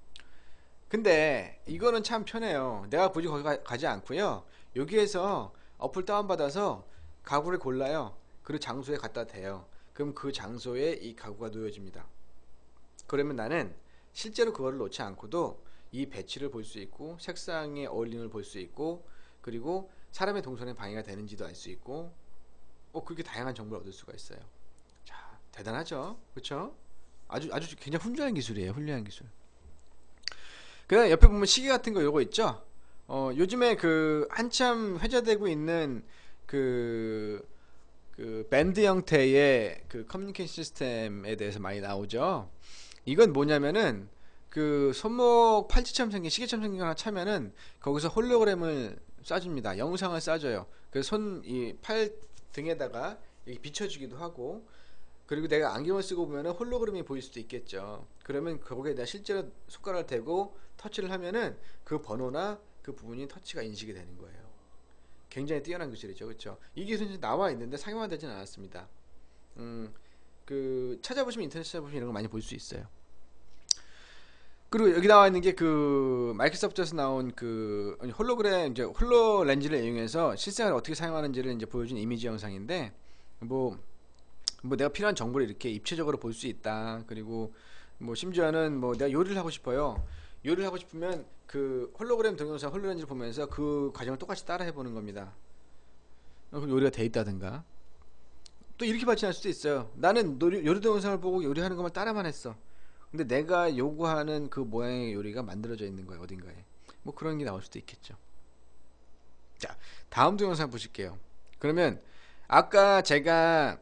근데 이거는 참 편해요. 내가 굳이 거기 가, 가지 않고요. 여기에서 어플 다운받아서 가구를 골라요. 그리고 장소에 갖다 대요. 그럼 그 장소에 이 가구가 놓여집니다. 그러면 나는 실제로 그거를 놓지 않고도 이 배치를 볼 수 있고 색상의 어울림을 볼 수 있고 그리고 사람의 동선에 방해가 되는지도 알 수 있고 어 그렇게 다양한 정보를 얻을 수가 있어요. 자, 대단하죠? 그렇죠? 아주 아주 굉장히 훌륭한 기술이에요. 훌륭한 기술. 그다음 옆에 보면 시계 같은 거 요거 있죠? 어, 요즘에 그 한참 회자되고 있는 그, 그 밴드 형태의 그 커뮤니케이션 시스템에 대해서 많이 나오죠. 이건 뭐냐면은 그 손목 팔찌처럼 생긴 시계처럼 생긴 거 하나 차면은 거기서 홀로그램을 쏴줍니다. 영상을 쏴줘요. 그 손 이 팔 등에다가 이렇게 비춰주기도 하고 그리고 내가 안경을 쓰고 보면은 홀로그램이 보일 수도 있겠죠. 그러면 거기에 내가 실제로 손가락을 대고 터치를 하면은 그 번호나 그 부분이 터치가 인식이 되는 거예요. 굉장히 뛰어난 기술이죠, 그렇죠? 이 기술이 나와 있는데 상용화되지는 않았습니다. 음, 그 찾아보시면 인터넷 찾아보시면 이런 거 많이 볼 수 있어요. 그리고 여기 나와 있는 게 그 마이크로소프트에서 나온 그 홀로그램 이제 홀로 렌즈를 이용해서 실생활을 어떻게 사용하는지를 이제 보여준 이미지 영상인데 뭐. 뭐 내가 필요한 정보를 이렇게 입체적으로 볼 수 있다. 그리고 뭐 심지어는 뭐 내가 요리를 하고 싶어요. 요리를 하고 싶으면 그 홀로그램 동영상 홀로렌즈를 보면서 그 과정을 똑같이 따라 해보는 겁니다. 그럼 요리가 돼 있다든가. 또 이렇게 발전할 수도 있어요. 나는 요리, 요리 동영상을 보고 요리하는 것만 따라만 했어. 근데 내가 요구하는 그 모양의 요리가 만들어져 있는 거야, 어딘가에. 뭐 그런 게 나올 수도 있겠죠. 자, 다음 동영상 보실게요. 그러면 아까 제가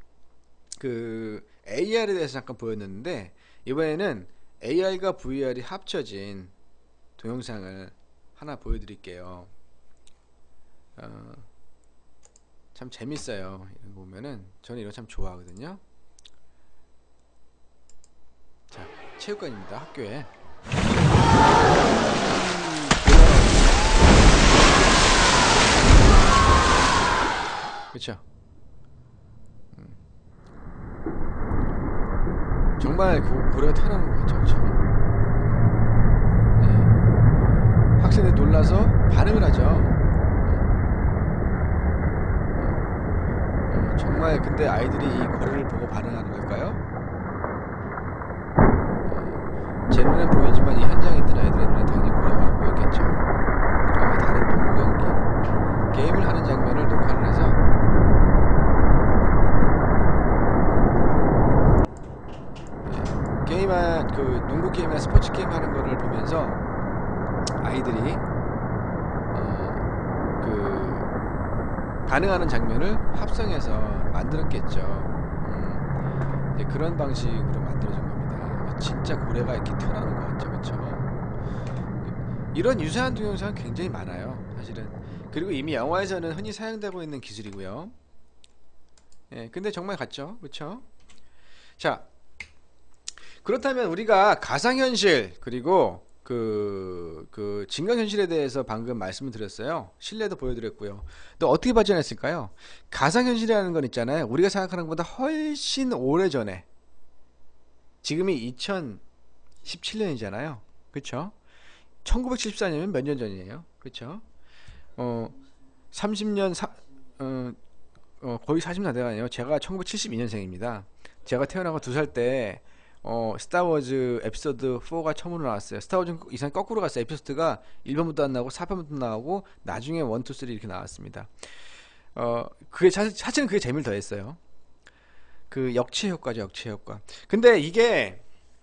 그 에이알에 대해서 잠깐 보였는데, 이번에는 에이알과 브이알이 합쳐진 동영상을 하나 보여드릴게요. 어, 참 재밌어요. 이런 거 보면은 저는 이런 거 참 좋아하거든요. 자, 체육관입니다. 학교에. 그렇죠. 음. 정말 고, 고래가 태어나는 것 같죠, 그렇죠? 네. 학생들이 놀라서 반응을 하죠. 어, 정말 근데 아이들이 이 고래를 보고 반응하는 걸까요? 어, 제 눈엔 보이지만 이 현장에 있는 아이들의 눈엔 당연히 고래가 안 보였겠죠. 아마 다른 농구 경기, 게임을 하는 장면을 녹화를 해서 게임한 그 농구 게임이나 스포츠 게임 하는 거를 보면서 아이들이 어, 그 반응하는 장면을 합성해서 만들었겠죠. 음, 이제 그런 방식으로 만들어진 겁니다. 진짜 고래가 이렇게 튀어나오는 것 같죠, 그렇죠? 이런 유사한 동영상은 굉장히 많아요, 사실은. 그리고 이미 영화에서는 흔히 사용되고 있는 기술이고요. 예, 근데 정말 같죠, 그렇죠? 자. 그렇다면 우리가 가상현실 그리고 그, 그 증강현실에 대해서 방금 말씀을 드렸어요. 실내도 보여드렸고요. 또 어떻게 발전했을까요? 가상현실이라는 건 있잖아요. 우리가 생각하는 것보다 훨씬 오래전에, 지금이 이천십칠 년이잖아요. 그쵸? 천구백칠십사 년이면 몇 년 전이에요? 그쵸? 어, 삼십 년, 사, 어, 어, 거의 사십 년 돼가네요. 제가 천구백칠십이 년생입니다. 제가 태어나고 두 살 때 어, 스타워즈 에피소드 사가 처음으로 나왔어요. 스타워즈는 이상 거꾸로 갔어요. 에피소드가 일 편부터 안 나오고 사 편부터 나오고 나중에 일, 이, 삼 이렇게 나왔습니다. 어, 그게 사실, 사실은 그게 재미를 더했어요. 그 역치 효과죠, 역치 효과. 근데 이게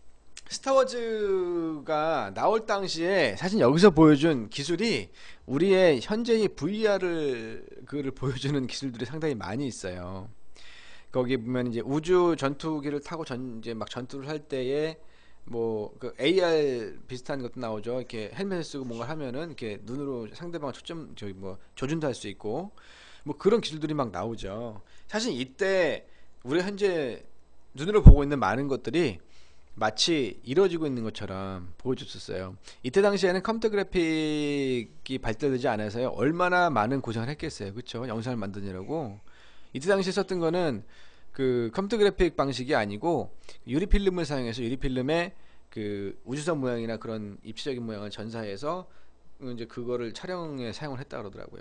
스타워즈가 나올 당시에 사실 여기서 보여준 기술이 우리의 현재의 브이알을 그를 보여주는 기술들이 상당히 많이 있어요. 거기 보면 이제 우주 전투기를 타고 전 이제 막 전투를 할 때에 뭐 그 에이알 비슷한 것도 나오죠. 이렇게 헬멧을 쓰고 뭔가 하면은 이렇게 눈으로 상대방을 초점 저기 뭐 조준도 할 수 있고 뭐 그런 기술들이 막 나오죠. 사실 이때 우리 현재 눈으로 보고 있는 많은 것들이 마치 이루어지고 있는 것처럼 보여줬었어요. 이때 당시에는 컴퓨터 그래픽이 발달되지 않아서요. 얼마나 많은 고생을 했겠어요. 그쵸? 영상을 만드느라고. 이때 당시에 썼던 거는 그 컴퓨터 그래픽 방식이 아니고 유리 필름을 사용해서 유리 필름에 그 우주선 모양이나 그런 입체적인 모양을 전사해서 이제 그거를 촬영에 사용을 했다 그러더라고요.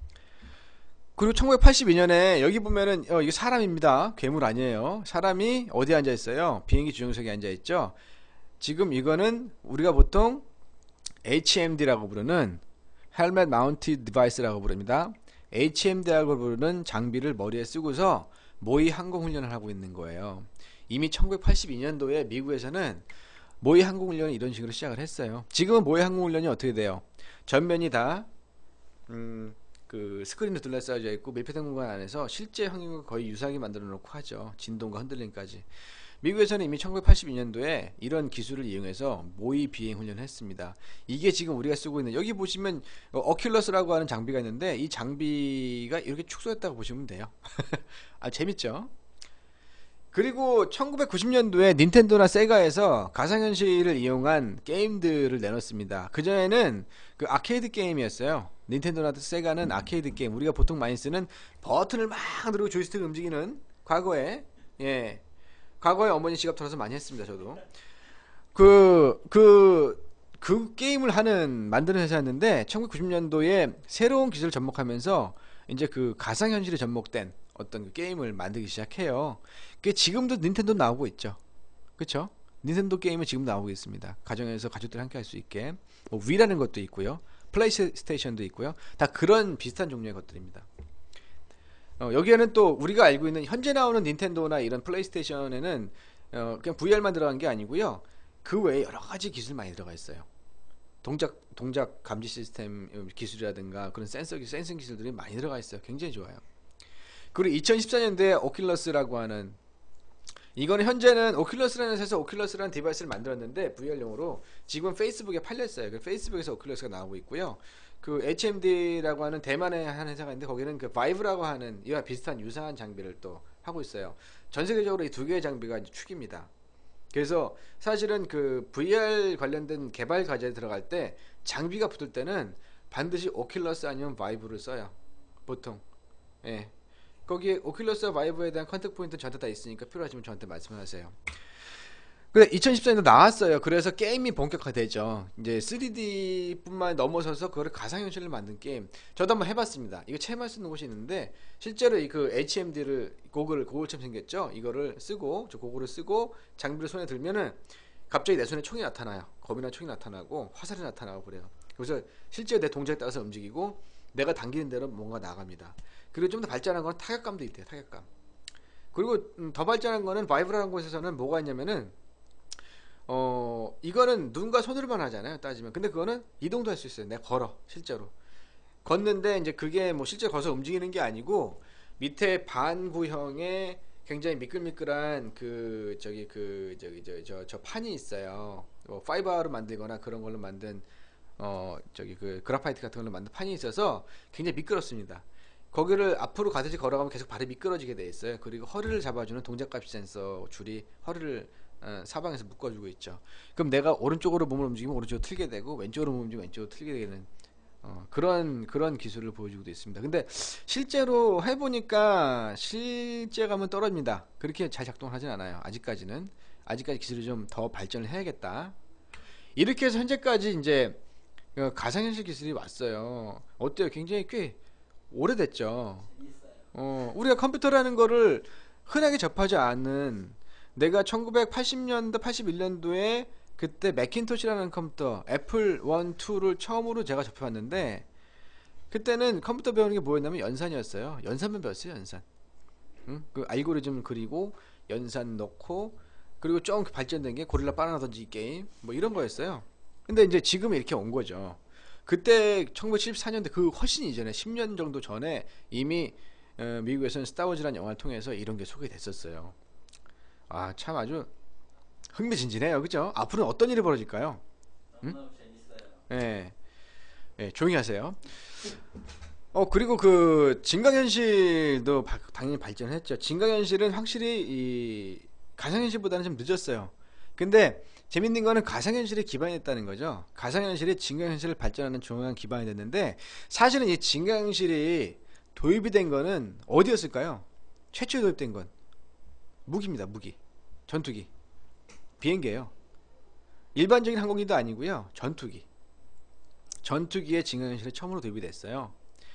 그리고 천구백팔십이 년에 여기 보면은 어, 이게 사람입니다. 괴물 아니에요. 사람이 어디에 앉아 있어요? 비행기 주정석에 앉아 있죠. 지금 이거는 우리가 보통 에이치엠디라고 부르는 헬멧 마운티드 디바이스라고 부릅니다. 에이치엠디라고 부르는 장비를 머리에 쓰고서 모의 항공훈련을 하고 있는 거예요. 이미 천구백팔십이 년도에 미국에서는 모의 항공훈련을 이런 식으로 시작을 했어요. 지금은 모의 항공훈련이 어떻게 돼요? 전면이 다 음, 그 스크린으로 둘러싸여져 있고 밀폐된 공간 안에서 실제 환경과 거의 유사하게 만들어 놓고 하죠. 진동과 흔들림까지. 미국에서는 이미 천구백팔십이 년도에 이런 기술을 이용해서 모의 비행 훈련을 했습니다. 이게 지금 우리가 쓰고 있는, 여기 보시면 어큘러스라고 하는 장비가 있는데 이 장비가 이렇게 축소했다고 보시면 돼요. 아, 재밌죠? 그리고 천구백구십 년도에 닌텐도나 세가에서 가상현실을 이용한 게임들을 내놓습니다. 그전에는 그 아케이드 게임이었어요. 닌텐도나 세가는 아케이드 게임, 우리가 보통 많이 쓰는 버튼을 막 누르고 조이스틱을 움직이는, 과거에 예 과거에 어머니 지갑 털어서 많이 했습니다. 저도 그 그 그 게임을 하는 만드는 회사였는데 천구백구십 년도에 새로운 기술을 접목하면서 이제 그 가상현실에 접목된 어떤 그 게임을 만들기 시작해요. 그게 지금도 닌텐도 나오고 있죠. 그쵸? 닌텐도 게임은 지금 나오고 있습니다. 가정에서 가족들 함께 할 수 있게. 뭐 위라는 것도 있고요. 플레이스테이션도 있고요. 다 그런 비슷한 종류의 것들입니다. 어, 여기에는 또 우리가 알고 있는 현재 나오는 닌텐도나 이런 플레이스테이션에는 어, 그냥 브이알만 들어간 게 아니고요. 그 외에 여러 가지 기술 많이 들어가 있어요. 동작 동작 감지 시스템 기술이라든가 그런 센서 센싱 기술들이 많이 들어가 있어요. 굉장히 좋아요. 그리고 이천십사 년도에 오큘러스라고 하는, 이거는 현재는 오큘러스라는 회사에서 오큘러스라는 디바이스를 만들었는데 브이알용으로 지금 페이스북에 팔렸어요. 그 페이스북에서 오큘러스가 나오고 있고요. 그 에이치엠디라고 하는 대만의 한 회사가 있는데 거기는 그 바이브라고 하는 이와 비슷한 유사한 장비를 또 하고 있어요. 전 세계적으로 이 두 개의 장비가 이제 축입니다. 그래서 사실은 그 브이알 관련된 개발 과제에 들어갈 때 장비가 붙을 때는 반드시 오큘러스 아니면 바이브를 써요. 보통. 예. 거기에 오큘러스와 바이브에 대한 컨택 포인트 저한테 다 있으니까 필요하시면 저한테 말씀하세요. 근데 이천십사 년도 나왔어요. 그래서 게임이 본격화되죠. 이제 쓰리디뿐만 넘어서서 그거를 가상현실로 만든 게임. 저도 한번 해봤습니다. 이거 체험할 수 있는 곳이 있는데 실제로 이 그 에이치엠디를 고글 고글처럼 생겼죠. 이거를 쓰고 저 고글을 쓰고 장비를 손에 들면은 갑자기 내 손에 총이 나타나요. 검이나 총이 나타나고 화살이 나타나고 그래요. 그래서 실제 내 동작에 따라서 움직이고 내가 당기는 대로 뭔가 나갑니다. 그리고 좀 더 발전한 건 타격감도 있대요. 타격감. 그리고 음, 더 발전한 거는 바이브라는 곳에서는 뭐가 있냐면은 어 이거는 눈과 손으로만 하잖아요. 따지면. 근데 그거는 이동도 할 수 있어요. 내가 걸어 실제로 걷는데 이제 그게 뭐 실제 걸어서 움직이는 게 아니고 밑에 반구형의 굉장히 미끌미끌한 그 저기 그 저기 저 저 저 판이 있어요. 뭐 파이버로 만들거나 그런 걸로 만든 어 저기 그 그래파이트 같은 걸로 만든 판이 있어서 굉장히 미끄럽습니다. 거기를 앞으로 가듯이 걸어가면 계속 발이 미끄러지게 돼 있어요. 그리고 허리를 잡아주는 동작감시 센서 줄이 허리를 어, 사방에서 묶어주고 있죠. 그럼 내가 오른쪽으로 몸을 움직이면 오른쪽으로 틀게 되고 왼쪽으로 몸을 움직이면 왼쪽으로 틀게 되는 어, 그런 그런 기술을 보여주고 있습니다. 근데 실제로 해보니까 실제감은 떨어집니다. 그렇게 잘 작동을 하진 않아요. 아직까지는 아직까지 기술이 좀 더 발전을 해야겠다. 이렇게 해서 현재까지 이제 어, 가상현실 기술이 왔어요. 어때요? 굉장히 꽤 오래됐죠. 어, 우리가 컴퓨터라는 거를 흔하게 접하지 않은, 내가 천구백팔십 년도 팔십일 년도에 그때 매킨토시라는 컴퓨터 애플 일, 이를 처음으로 제가 접해봤는데 그때는 컴퓨터 배우는 게 뭐였냐면 연산이었어요. 연산만 배웠어요. 연산. 응? 그 알고리즘 그리고 연산 넣고 그리고 좀 발전된 게 고릴라 바나나 던지기 게임 뭐 이런 거였어요. 근데 이제 지금 이렇게 온 거죠. 그때 천구백칠십사 년대 그 훨씬 이전에 십 년 정도 전에 이미 어, 미국에서는 스타워즈라는 영화를 통해서 이런 게 소개됐었어요. 아, 참 아주 흥미진진해요. 그죠? 앞으로는 어떤 일이 벌어질까요? 응? 너무너무 재밌어요. 예. 예, 조용히 하세요. 어, 그리고 그 증강현실도 바- 당연히 발전했죠. 증강현실은 확실히 이 가상현실보다는 좀 늦었어요. 근데 재밌는 거는 가상현실에 기반이 됐다는 거죠. 가상현실이 증강현실을 발전하는 중요한 기반이 됐는데 사실은 이 증강현실이 도입이 된 거는 어디였을까요? 최초에 도입된 건 무기입니다. 무기. 전투기. 비행기예요. 일반적인 항공기도 아니고요. 전투기. 전투기에 증강현실이 처음으로 도입이 됐어요.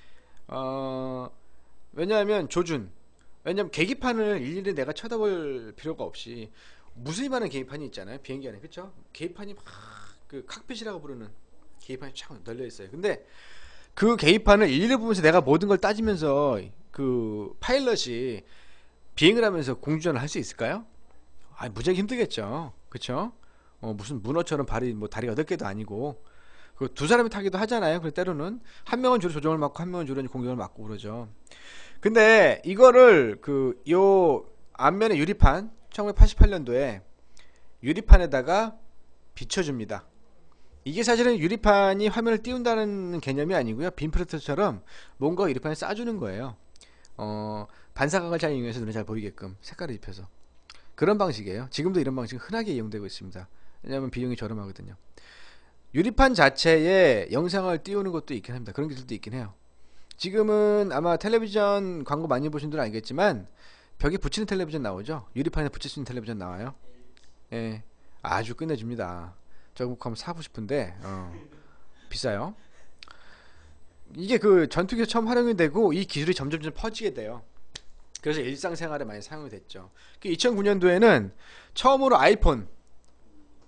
어, 왜냐하면 조준. 왜냐하면 계기판을 일일이 내가 쳐다볼 필요가 없이 무수히 많은 계기판이 있잖아요. 비행기 안에. 그쵸? 계기판이 막 그 칵핏이라고 부르는 계기판이 쫙 널려 있어요. 근데 그 계기판을 일일이 보면서 내가 모든 걸 따지면서 그 파일럿이 비행을 하면서 공주전을 할 수 있을까요? 아, 무지하게 힘들겠죠. 그쵸? 어, 무슨 문어처럼 발이 뭐 다리 여덟 개도 아니고 그 두 사람이 타기도 하잖아요. 그 때로는 한 명은 주로 조정을 맡고 한 명은 주로 공격을 맡고 그러죠. 근데 이거를 그 요 앞면에 유리판 천구백팔십팔 년도에 유리판에다가 비춰줍니다. 이게 사실은 유리판이 화면을 띄운다는 개념이 아니고요. 빔 프로젝터처럼 뭔가 유리판에 쏴주는 거예요. 어, 반사각을 잘 이용해서 눈에 잘 보이게끔 색깔을 입혀서 그런 방식이에요. 지금도 이런 방식은 흔하게 이용되고 있습니다. 왜냐하면 비용이 저렴하거든요. 유리판 자체에 영상을 띄우는 것도 있긴 합니다. 그런 기술도 있긴 해요. 지금은 아마 텔레비전 광고 많이 보신 분들은 알겠지만 벽에 붙이는 텔레비전 나오죠. 유리판에 붙일 수 있는 텔레비전 나와요. 예, 아주 끝내줍니다. 저거 한번 사고 싶은데 어, 비싸요. 이게 그 전투기에서 처음 활용이 되고 이 기술이 점점 점 퍼지게 돼요. 그래서 일상생활에 많이 사용이 됐죠. 이천구 년도에는 처음으로 아이폰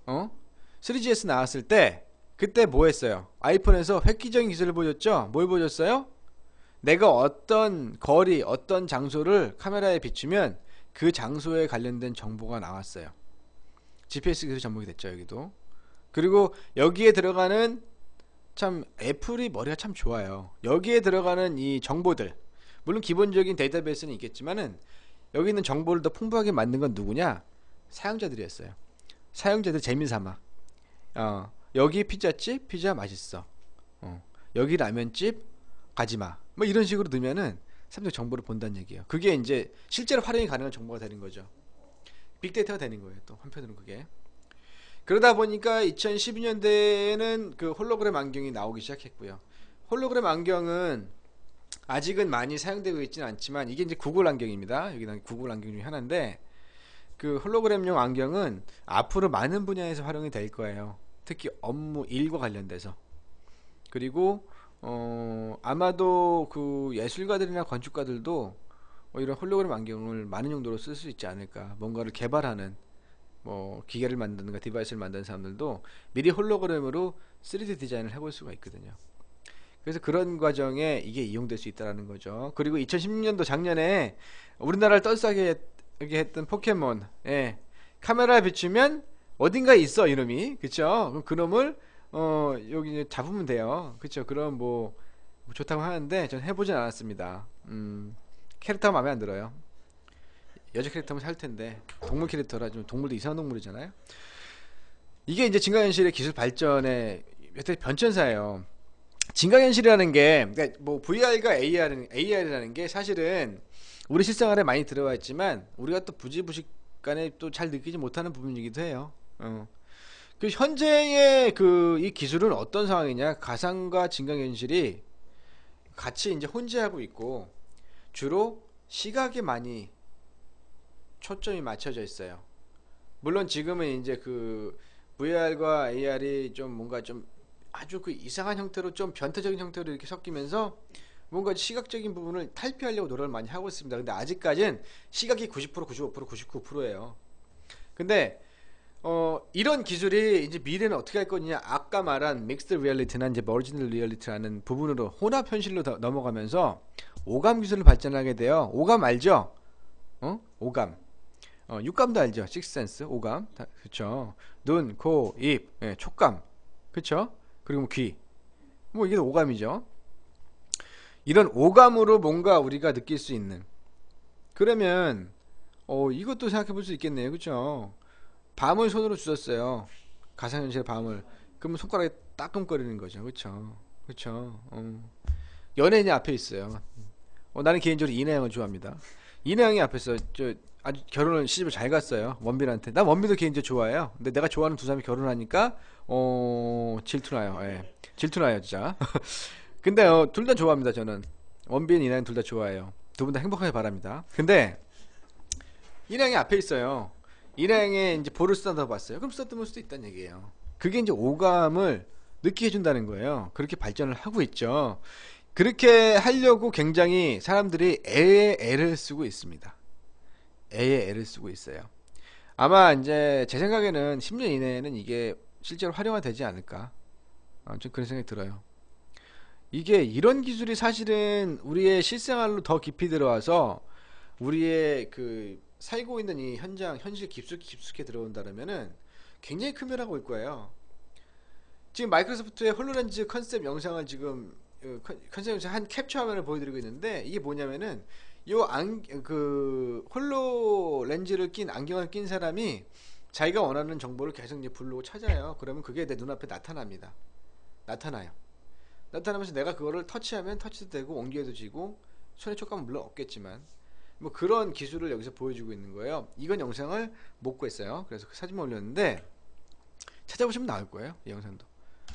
어? 쓰리지에스 나왔을 때 그때 뭐 했어요? 아이폰에서 획기적인 기술을 보여줬죠? 뭘 보여줬어요? 내가 어떤 거리, 어떤 장소를 카메라에 비추면 그 장소에 관련된 정보가 나왔어요. 지피에스 기술이 접목이 됐죠, 여기도. 그리고 여기에 들어가는, 참 애플이 머리가 참 좋아요. 여기에 들어가는 이 정보들, 물론 기본적인 데이터베이스는 있겠지만은 여기 있는 정보를 더 풍부하게 만든 건 누구냐? 사용자들이었어요. 사용자들 재미삼아, 어, 여기 피자집 피자 맛있어, 어, 여기 라면집 가지마, 뭐 이런 식으로 넣으면은 사람들이 정보를 본다는 얘기예요. 그게 이제 실제로 활용이 가능한 정보가 되는 거죠. 빅데이터가 되는 거예요. 또 한편으로 그게. 그러다 보니까 이천십이 년대에는 그 홀로그램 안경이 나오기 시작했고요. 홀로그램 안경은 아직은 많이 사용되고 있지는 않지만 이게 이제 구글 안경입니다. 여기는 구글 안경 중에 하나인데, 그 홀로그램용 안경은 앞으로 많은 분야에서 활용이 될 거예요. 특히 업무 일과 관련돼서. 그리고 어 아마도 그 예술가들이나 건축가들도 뭐 이런 홀로그램 안경을 많은 용도로 쓸 수 있지 않을까. 뭔가를 개발하는, 뭐 기계를 만드는가 디바이스를 만드는 사람들도 미리 홀로그램으로 쓰리디 디자인을 해볼 수가 있거든요. 그래서 그런 과정에 이게 이용될 수 있다는 거죠. 그리고 이천십육 년도 작년에 우리나라를 떨싸게 했던 포켓몬, 예, 카메라에 비추면 어딘가에 있어 이놈이, 그쵸? 그럼 그놈을 어 여기 잡으면 돼요, 그쵸? 그럼 뭐, 뭐 좋다고 하는데 전 해보진 않았습니다. 음, 캐릭터가 마음에 안 들어요. 여자 캐릭터면 살 텐데 동물 캐릭터라 좀, 동물도 이상한 동물이잖아요. 이게 이제 증강현실의 기술 발전의 몇 대 변천사예요. 증강현실이라는 게, 그러니까 뭐 브이알과 에이알은, 에이알이라는 게 사실은 우리 실생활에 많이 들어와 있지만 우리가 또 부지부식간에 또 잘 느끼지 못하는 부분이기도 해요. 어. 그 현재의 그 이 기술은 어떤 상황이냐? 가상과 증강현실이 같이 이제 혼재하고 있고 주로 시각에 많이 초점이 맞춰져 있어요. 물론 지금은 이제 그 브이알과 에이알이 좀 뭔가 좀 아주 그 이상한 형태로, 좀 변태적인 형태로 이렇게 섞이면서 뭔가 시각적인 부분을 탈피하려고 노력을 많이 하고 있습니다. 근데 아직까지는 시각이 구십 퍼센트, 구십오 퍼센트, 구십구 퍼센트예요. 근데 어 이런 기술이 이제 미래는 어떻게 할 거냐? 아까 말한 믹스드 리얼리티나 이제 머지널 리얼리티라는 부분으로 혼합 현실로 더 넘어가면서 오감 기술을 발전하게 돼요. 오감 알죠? 어? 오감. 어, 육감도 알죠? 식스센스, 오감. 다, 그쵸? 눈, 코, 입, 예, 촉감. 그쵸? 그리고 뭐 귀. 뭐 이게 오감이죠. 이런 오감으로 뭔가 우리가 느낄 수 있는. 그러면 어 이것도 생각해 볼 수 있겠네요. 그쵸? 밤을 손으로 주셨어요. 가상현실의 밤을. 그러면 손가락에 따끔거리는 거죠. 그쵸? 그쵸? 어. 연예인이 앞에 있어요. 어, 나는 개인적으로 이나영을 좋아합니다. 이나영이 앞에서 저 아주 결혼을, 시집을 잘 갔어요. 원빈한테. 난 원빈도 개인적으로 좋아해요. 근데 내가 좋아하는 두 사람이 결혼하니까 어 질투나요. 예. 질투나요, 진짜. 근데 어, 둘 다 좋아합니다. 저는 원빈, 이나영 둘 다 좋아해요. 두 분 다 행복하게 바랍니다. 근데 이나영이 앞에 있어요. 이나영의 이제 볼을 쓰다듬어 봤어요. 그럼 쓰다듬을 수도 있다는 얘기예요. 그게 이제 오감을 느끼게 해준다는 거예요. 그렇게 발전을 하고 있죠. 그렇게 하려고 굉장히 사람들이 애에 애를 쓰고 있습니다. 애에 애를 쓰고 있어요. 아마 이제 제 생각에는 십 년 이내에는 이게 실제로 활용화되지 않을까, 어, 좀 그런 생각이 들어요. 이게 이런 기술이 사실은 우리의 실생활로 더 깊이 들어와서 우리의 그 살고 있는 이 현장, 현실 깊숙이 깊숙이 들어온다면은 굉장히 큰 변화가 올 거예요. 지금 마이크로소프트의 홀로렌즈 컨셉 영상을 지금 어, 컨- 컨셉 영상 한 캡처 화면을 보여드리고 있는데, 이게 뭐냐면은 요 안, 그 홀로 렌즈를 낀, 안경을 낀 사람이 자기가 원하는 정보를 계속 이제 부르고 찾아요. 그러면 그게 내 눈앞에 나타납니다. 나타나요. 나타나면서 내가 그거를 터치하면 터치도 되고 옮겨도 지고, 손의 촉감은 물론 없겠지만 뭐 그런 기술을 여기서 보여주고 있는 거예요. 이건 영상을 못 구했어요. 그래서 그 사진만 올렸는데 찾아보시면 나올 거예요, 이 영상도.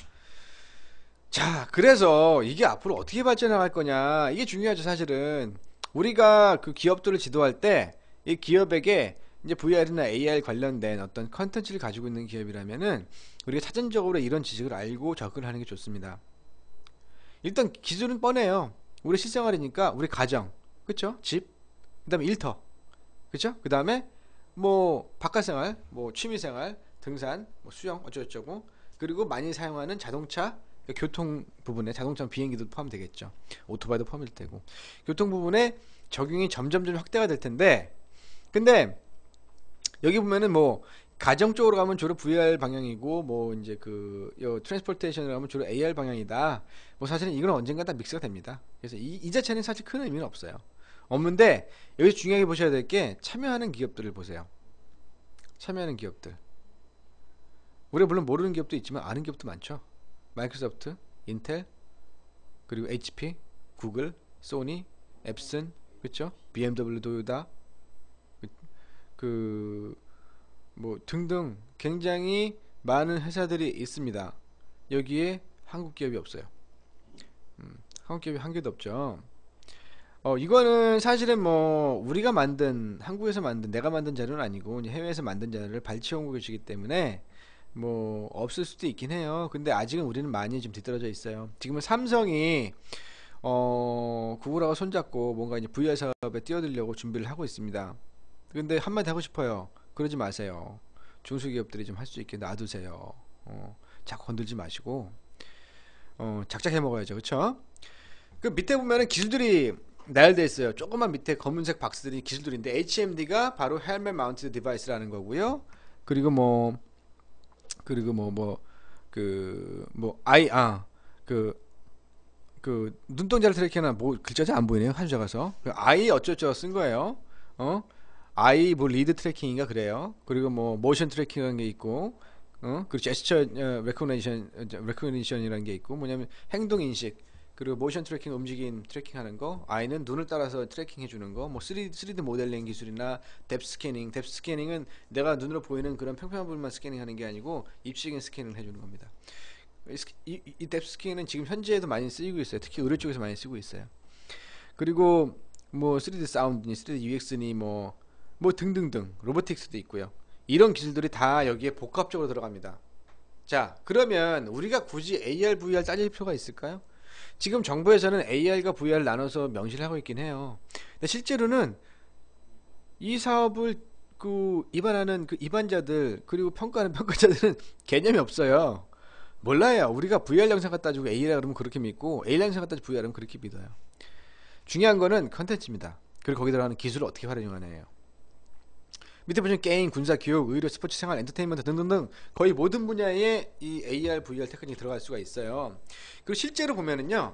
자, 그래서 이게 앞으로 어떻게 발전해 갈 거냐, 이게 중요하죠. 사실은 우리가 그 기업들을 지도할 때 이 기업에게 이제 브이알이나 에이알 관련된 어떤 컨텐츠를 가지고 있는 기업이라면은 우리가 사전적으로 이런 지식을 알고 접근을 하는 게 좋습니다. 일단 기술은 뻔해요. 우리 실생활이니까 우리 가정, 그쵸? 집, 그 다음에 일터, 그쵸? 그 다음에 뭐 바깥생활, 뭐 취미생활, 등산, 뭐 수영 어쩌고저쩌고, 그리고 많이 사용하는 자동차, 그러니까 교통 부분에 자동차 비행기도 포함되겠죠. 오토바이도 포함일 테고 교통 부분에 적용이 점점점 확대가 될 텐데, 근데 여기 보면은 뭐 가정 쪽으로 가면 주로 브이알 방향이고, 뭐 이제 그 트랜스포테이션으로 가면 주로 에이알 방향이다. 뭐 사실은 이건 언젠가 다 믹스가 됩니다. 그래서 이, 이 자체는 사실 큰 의미는 없어요. 없는데 여기서 중요하게 보셔야 될 게 참여하는 기업들을 보세요. 참여하는 기업들. 우리가 물론 모르는 기업도 있지만 아는 기업도 많죠. 마이크로소프트, 인텔, 그리고 에이치피, 구글, 소니, 앱슨, 그렇죠? 비엠더블유, 도요타, 그 뭐 등등 굉장히 많은 회사들이 있습니다. 여기에 한국 기업이 없어요. 음, 한국 기업이 한 개도 없죠. 어 이거는 사실은 뭐 우리가 만든, 한국에서 만든, 내가 만든 자료는 아니고 이제 해외에서 만든 자료를 발췌한 것이기 때문에 뭐 없을 수도 있긴 해요. 근데 아직은 우리는 많이 좀 뒤떨어져 있어요. 지금은 삼성이 어 구글하고 손잡고 뭔가 이제 브이알 사업에 뛰어들려고 준비를 하고 있습니다. 근데 한마디 하고 싶어요. 그러지 마세요. 중소기업들이 좀 할 수 있게 놔두세요. 어, 자꾸 건들지 마시고 어, 작작 해 먹어야죠. 그쵸? 그 밑에 보면은 기술들이 나열되어 있어요. 조그만 밑에 검은색 박스들이 기술들인데, 에이치엠디가 바로 헬멧 마운티드 디바이스라는 거고요. 그리고 뭐 그리고 뭐 뭐 그 뭐 아이 아 그 그 눈동자를 트래킹하는 뭐 글자가 안 보이네요. 한자 가서 그 아이 어쩌저쩌 쓴 거예요. 어 아이 뭐 리드 트래킹인가 그래요. 그리고 뭐 모션 트래킹이라는 게 있고, 어 그리고 제스처 레코그니션 레코그니션이라는 게 있고, 뭐냐면 행동 인식, 그리고 모션 트래킹, 움직임 트래킹하는 거, 아이는 눈을 따라서 트래킹 해주는 거, 뭐 쓰리디, 쓰리디 모델링 기술이나 뎁 스캐닝. 뎁 스캐닝은 내가 눈으로 보이는 그런 평평한 부분만 스캐닝하는 게 아니고 입시경 스캐닝을 해주는 겁니다. 이, 이 뎁 스캐닝은 지금 현재에도 많이 쓰이고 있어요. 특히 의료 쪽에서 많이 쓰고 있어요. 그리고 뭐 쓰리디 사운드니 쓰리디 유엑스니 뭐 뭐 등등등 로보틱스도 있고요. 이런 기술들이 다 여기에 복합적으로 들어갑니다. 자, 그러면 우리가 굳이 에이알, 브이알 따질 필요가 있을까요? 지금 정부에서는 에이알과 브이알을 나눠서 명시를 하고 있긴 해요. 근데 실제로는 이 사업을 그 입안하는 그 입안자들, 그리고 평가하는 평가자들은 개념이 없어요. 몰라요. 우리가 브이알 영상 갖다 주고 에이알 그러면 그렇게 믿고, 에이알 영상 갖다 주고 브이알 그러면 그렇게 믿어요. 중요한 거는 컨텐츠입니다. 그리고 거기 들어가는 기술을 어떻게 활용하느냐예요. 밑에 보시면 게임, 군사, 교육, 의료, 스포츠, 생활, 엔터테인먼트 등등등 거의 모든 분야에 이 에이알, 브이알 테크닉이 들어갈 수가 있어요. 그리고 실제로 보면은요,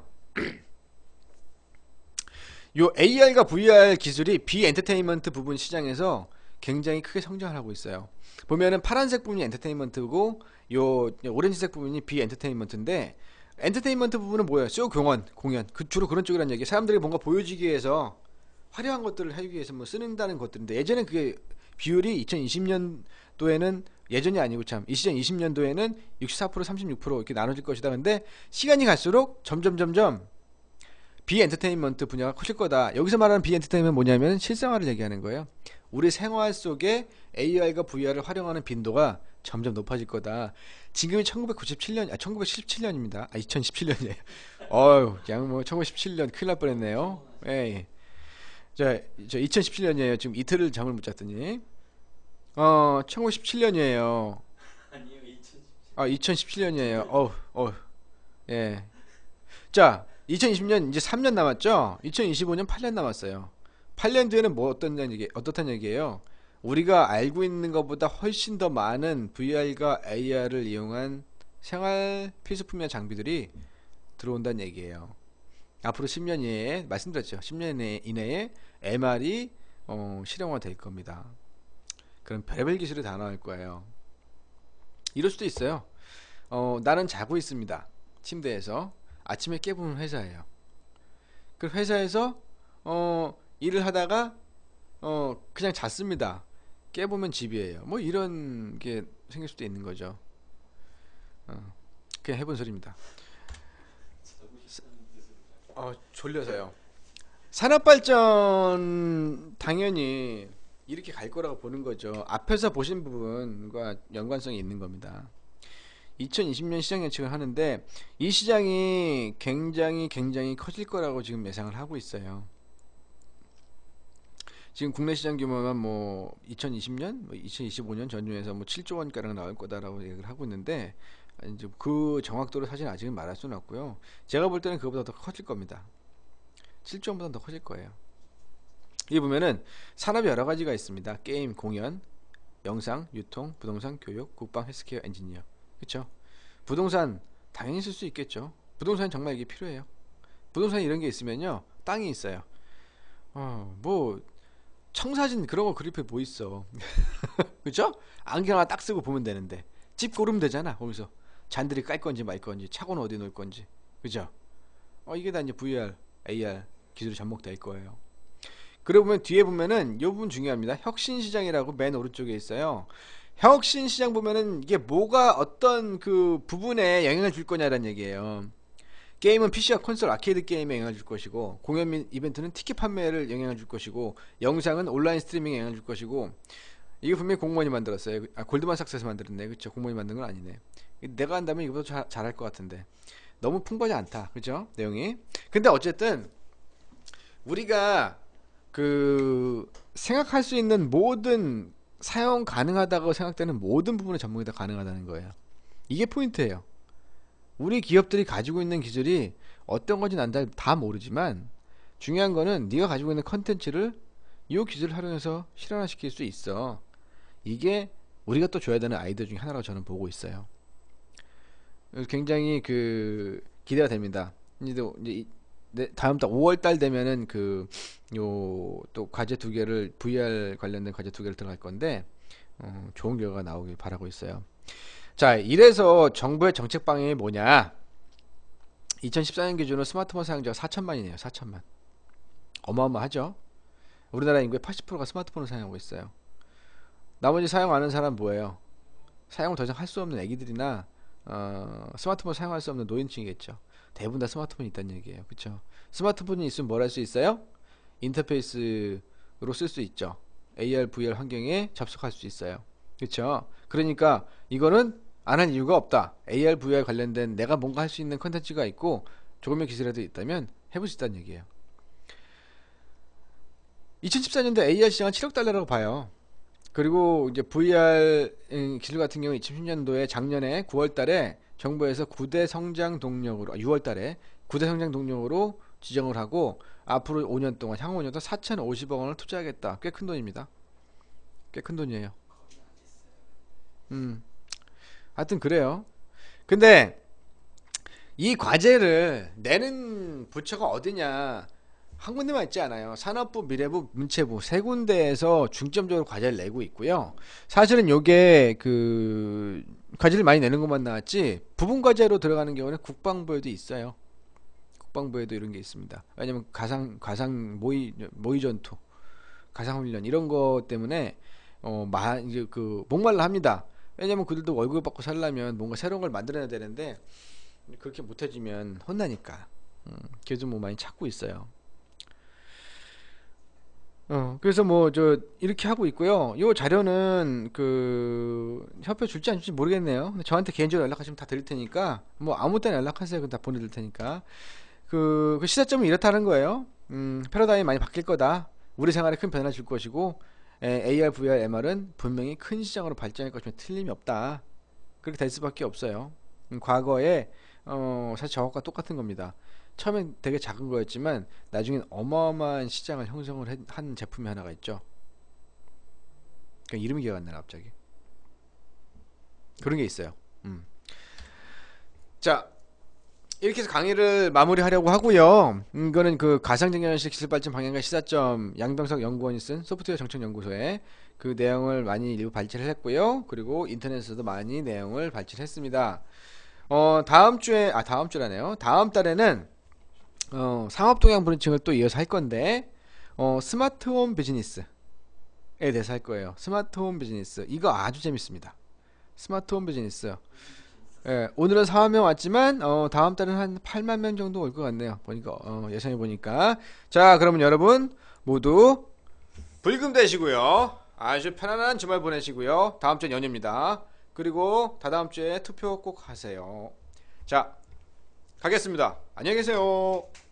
요 에이알과 브이알 기술이 비엔터테인먼트 부분 시장에서 굉장히 크게 성장을 하고 있어요. 보면은 파란색 부분이 엔터테인먼트고, 요 오렌지색 부분이 비엔터테인먼트인데, 엔터테인먼트 부분은 뭐예요? 쇼, 공연, 공연. 그 주로 그런 쪽이란 얘기. 사람들이 뭔가 보여주기 위해서 화려한 것들을 하기 위해서 뭐 쓰는다는 것들인데, 예전에 그게 비율이 이천이십 년도에는, 예전이 아니고 참 이천이십 년도에는 육십사 퍼센트 삼십육 퍼센트 이렇게 나눠질 것이다. 근데 시간이 갈수록 점점 점점 비엔터테인먼트 분야가 커질 거다. 여기서 말하는 비엔터테인먼트 뭐냐면 실생활을 얘기하는 거예요. 우리 생활 속에 에이알과 브이알을 활용하는 빈도가 점점 높아질 거다. 지금이 천구백구십칠 년, 아 천구백십칠 년입니다. 아 이천십칠 년이에요. 어휴, 그냥 뭐 천구백십칠 년 큰일 날 뻔했네요. 에이. 자, 저 이천십칠 년이에요. 지금 이틀을 잠을 못 잤더니. 어, 천구백십칠 년이에요. 아니요, 이천십칠. 아, 이천십칠 년이에요. 어우, 어우. 예. 자, 이천이십 년 이제 삼 년 남았죠? 이천이십오 년 팔 년 남았어요. 팔 년 뒤에는 뭐 어떤 얘기, 어떻단 얘기예요? 우리가 알고 있는 것보다 훨씬 더 많은 브이알과 에이알을 이용한 생활 필수품이나 장비들이 들어온다는 얘기예요. 앞으로 십 년 이내에, 말씀드렸죠. 십 년 이내에 엠알이 어, 실용화 될 겁니다. 그런 별의별 기술이 다 나올 거예요. 이럴 수도 있어요. 어, 나는 자고 있습니다. 침대에서. 아침에 깨부는 회사예요. 그 회사에서 어, 일을 하다가 어, 그냥 잤습니다. 깨보면 집이에요. 뭐 이런 게 생길 수도 있는 거죠. 어, 그냥 해본 소리입니다. 어, 졸려서요. 산업발전 당연히 이렇게 갈 거라고 보는 거죠. 앞에서 보신 부분과 연관성이 있는 겁니다. 이천이십 년 시장 예측을 하는데 이 시장이 굉장히 굉장히 커질 거라고 지금 예상을 하고 있어요. 지금 국내 시장 규모만 뭐 이천이십 년, 뭐 이천이십오 년 전후에서 뭐 칠조 원가량 나올 거다라고 얘기를 하고 있는데 이제 그 정확도를 사실 아직은 말할 수는 없고요. 제가 볼 때는 그거보다 더 커질 겁니다. 칠조 원보다 더 커질 거예요. 여기 보면은 산업이 여러 가지가 있습니다. 게임, 공연, 영상, 유통, 부동산, 교육, 국방, 헬스케어, 엔지니어. 그렇죠? 부동산 당연히 쓸 수 있겠죠. 부동산 정말 이게 필요해요. 부동산 이런 게 있으면요, 땅이 있어요. 어, 뭐 청사진 그런 거 그릴 필요 뭐 있어. 그죠? 안경 하나 딱 쓰고 보면 되는데 집 고르면 되잖아. 거기서 잔들이 깔 건지 말 건지 차고는 어디 놓을 건지. 그죠? 어, 이게 다 이제 브이알, 에이알 기술이 접목될 거예요. 그러고 보면 뒤에 보면은 이 부분 중요합니다. 혁신시장이라고 맨 오른쪽에 있어요. 혁신시장 보면은 이게 뭐가 어떤 그 부분에 영향을 줄 거냐라는 얘기예요. 게임은 피씨와 콘솔, 아케이드 게임에 영향을 줄 것이고, 공연 및 이벤트는 티켓 판매를 영향을 줄 것이고, 영상은 온라인 스트리밍에 영향을 줄 것이고. 이게 분명히 공무원이 만들었어요. 아, 골드만삭스에서 만들었네. 그쵸? 공무원이 만든 건 아니네. 내가 한다면 이거보다 잘할 것 같은데 너무 풍부하지 않다. 그죠? 내용이. 근데 어쨌든 우리가 그 생각할 수 있는 모든, 사용 가능하다고 생각되는 모든 부분의 전문이 다 가능하다는 거예요. 이게 포인트예요. 우리 기업들이 가지고 있는 기술이 어떤 건지 난 다 모르지만 중요한 거는 네가 가지고 있는 컨텐츠를 이 기술을 활용해서 실현화시킬 수 있어. 이게 우리가 또 줘야 되는 아이디어 중에 하나라고 저는 보고 있어요. 굉장히 그 기대가 됩니다. 이제 이 다음 달 오월 달 되면은 그 요 또 과제 두 개를 브이알 관련된 과제 두 개를 들어갈 건데 어, 좋은 결과가 나오길 바라고 있어요. 자, 이래서 정부의 정책 방향이 뭐냐? 이천십사 년 기준으로 스마트폰 사용자가 사천만이네요. 사천만. 어마어마하죠? 우리나라 인구의 팔십 퍼센트가 스마트폰을 사용하고 있어요. 나머지 사용 안 하는 사람 뭐예요? 사용을 더 이상 할 수 없는 애기들이나 어, 스마트폰 사용할 수 없는 노인층이겠죠. 대부분 다 스마트폰이 있다는 얘기예요. 그쵸? 스마트폰이 있으면 뭘 할 수 있어요? 인터페이스로 쓸 수 있죠. 에이알, 브이알 환경에 접속할 수 있어요. 그쵸? 그러니까 이거는 안 할 이유가 없다. 에이알, 브이알 관련된 내가 뭔가 할 수 있는 컨텐츠가 있고 조금의 기술이라도 있다면 해볼 수 있다는 얘기예요. 이천십사 년도 에이알 시장은 칠억 달러라고 봐요. 그리고 이제 브이알 기술 같은 경우 이천십 년도에 작년에 구월 달에 정부에서 구 대 성장 동력으로, 아, 유월 달에 구 대 성장 동력으로 지정을 하고 앞으로 오 년 동안, 향후 오 년 동안 사천오십억 원을 투자하겠다. 꽤 큰 돈입니다. 꽤 큰 돈이에요. 음. 하여튼 그래요. 근데 이 과제를 내는 부처가 어디냐, 한 군데만 있지 않아요. 산업부, 미래부, 문체부 세 군데에서 중점적으로 과제를 내고 있고요. 사실은 요게 그 과제를 많이 내는 것만 나왔지 부분 과제로 들어가는 경우는 국방부에도 있어요. 국방부에도 이런 게 있습니다. 왜냐면 가상 가상 모의 모의 전투, 가상 훈련 이런 거 때문에 어마 이제 그 목말라 합니다. 왜냐면 그들도 월급 받고 살려면 뭔가 새로운 걸 만들어내야 되는데 그렇게 못해지면 혼나니까. 음, 그래서 뭐 많이 찾고 있어요. 어, 그래서 뭐 저 이렇게 하고 있고요. 요 자료는 그 협회 줄지 안 줄지 모르겠네요. 근데 저한테 개인적으로 연락하시면 다 드릴 테니까 뭐 아무 때나 연락하세요. 그럼 다 보내드릴 테니까. 그, 그 시사점은 이렇다는 거예요. 음, 패러다임이 많이 바뀔 거다. 우리 생활에 큰 변화를 줄 것이고 에, 에이알, 브이알, 엠알은 분명히 큰 시장으로 발전할 것이면 틀림이 없다. 그렇게 될 수밖에 없어요. 음, 과거에 어, 사실 저것과 똑같은 겁니다. 처음엔 되게 작은 거였지만 나중엔 어마어마한 시장을 형성을 한, 한 제품이 하나가 있죠. 그 이름이 기억 안 나네 갑자기. 그런 게 있어요. 음. 자, 이렇게 해서 강의를 마무리하려고 하고요. 음, 이거는 그 가상증명현실 기술발전 방향과 시사점 양병석 연구원이 쓴 소프트웨어 정책연구소에 그 내용을 많이 일부 발췌를 했고요. 그리고 인터넷에서도 많이 내용을 발췌를 했습니다. 어, 다음 주에, 아, 다음 주라네요. 다음 달에는 어, 상업동향 브리칭을 또 이어서 할 건데 어, 스마트홈 비즈니스에 대해서 할 거예요. 스마트홈 비즈니스 이거 아주 재밌습니다. 스마트홈 비즈니스. 예, 오늘은 사만 명 왔지만 어, 다음 달은 한 팔만 명 정도 올 것 같네요. 보니까 어, 예상해 보니까. 자, 그러면 여러분 모두 불금 되시고요. 아주 편안한 주말 보내시고요. 다음 주는 연휴입니다. 그리고 다다음 주에 투표 꼭 하세요. 자, 가겠습니다. 안녕히 계세요.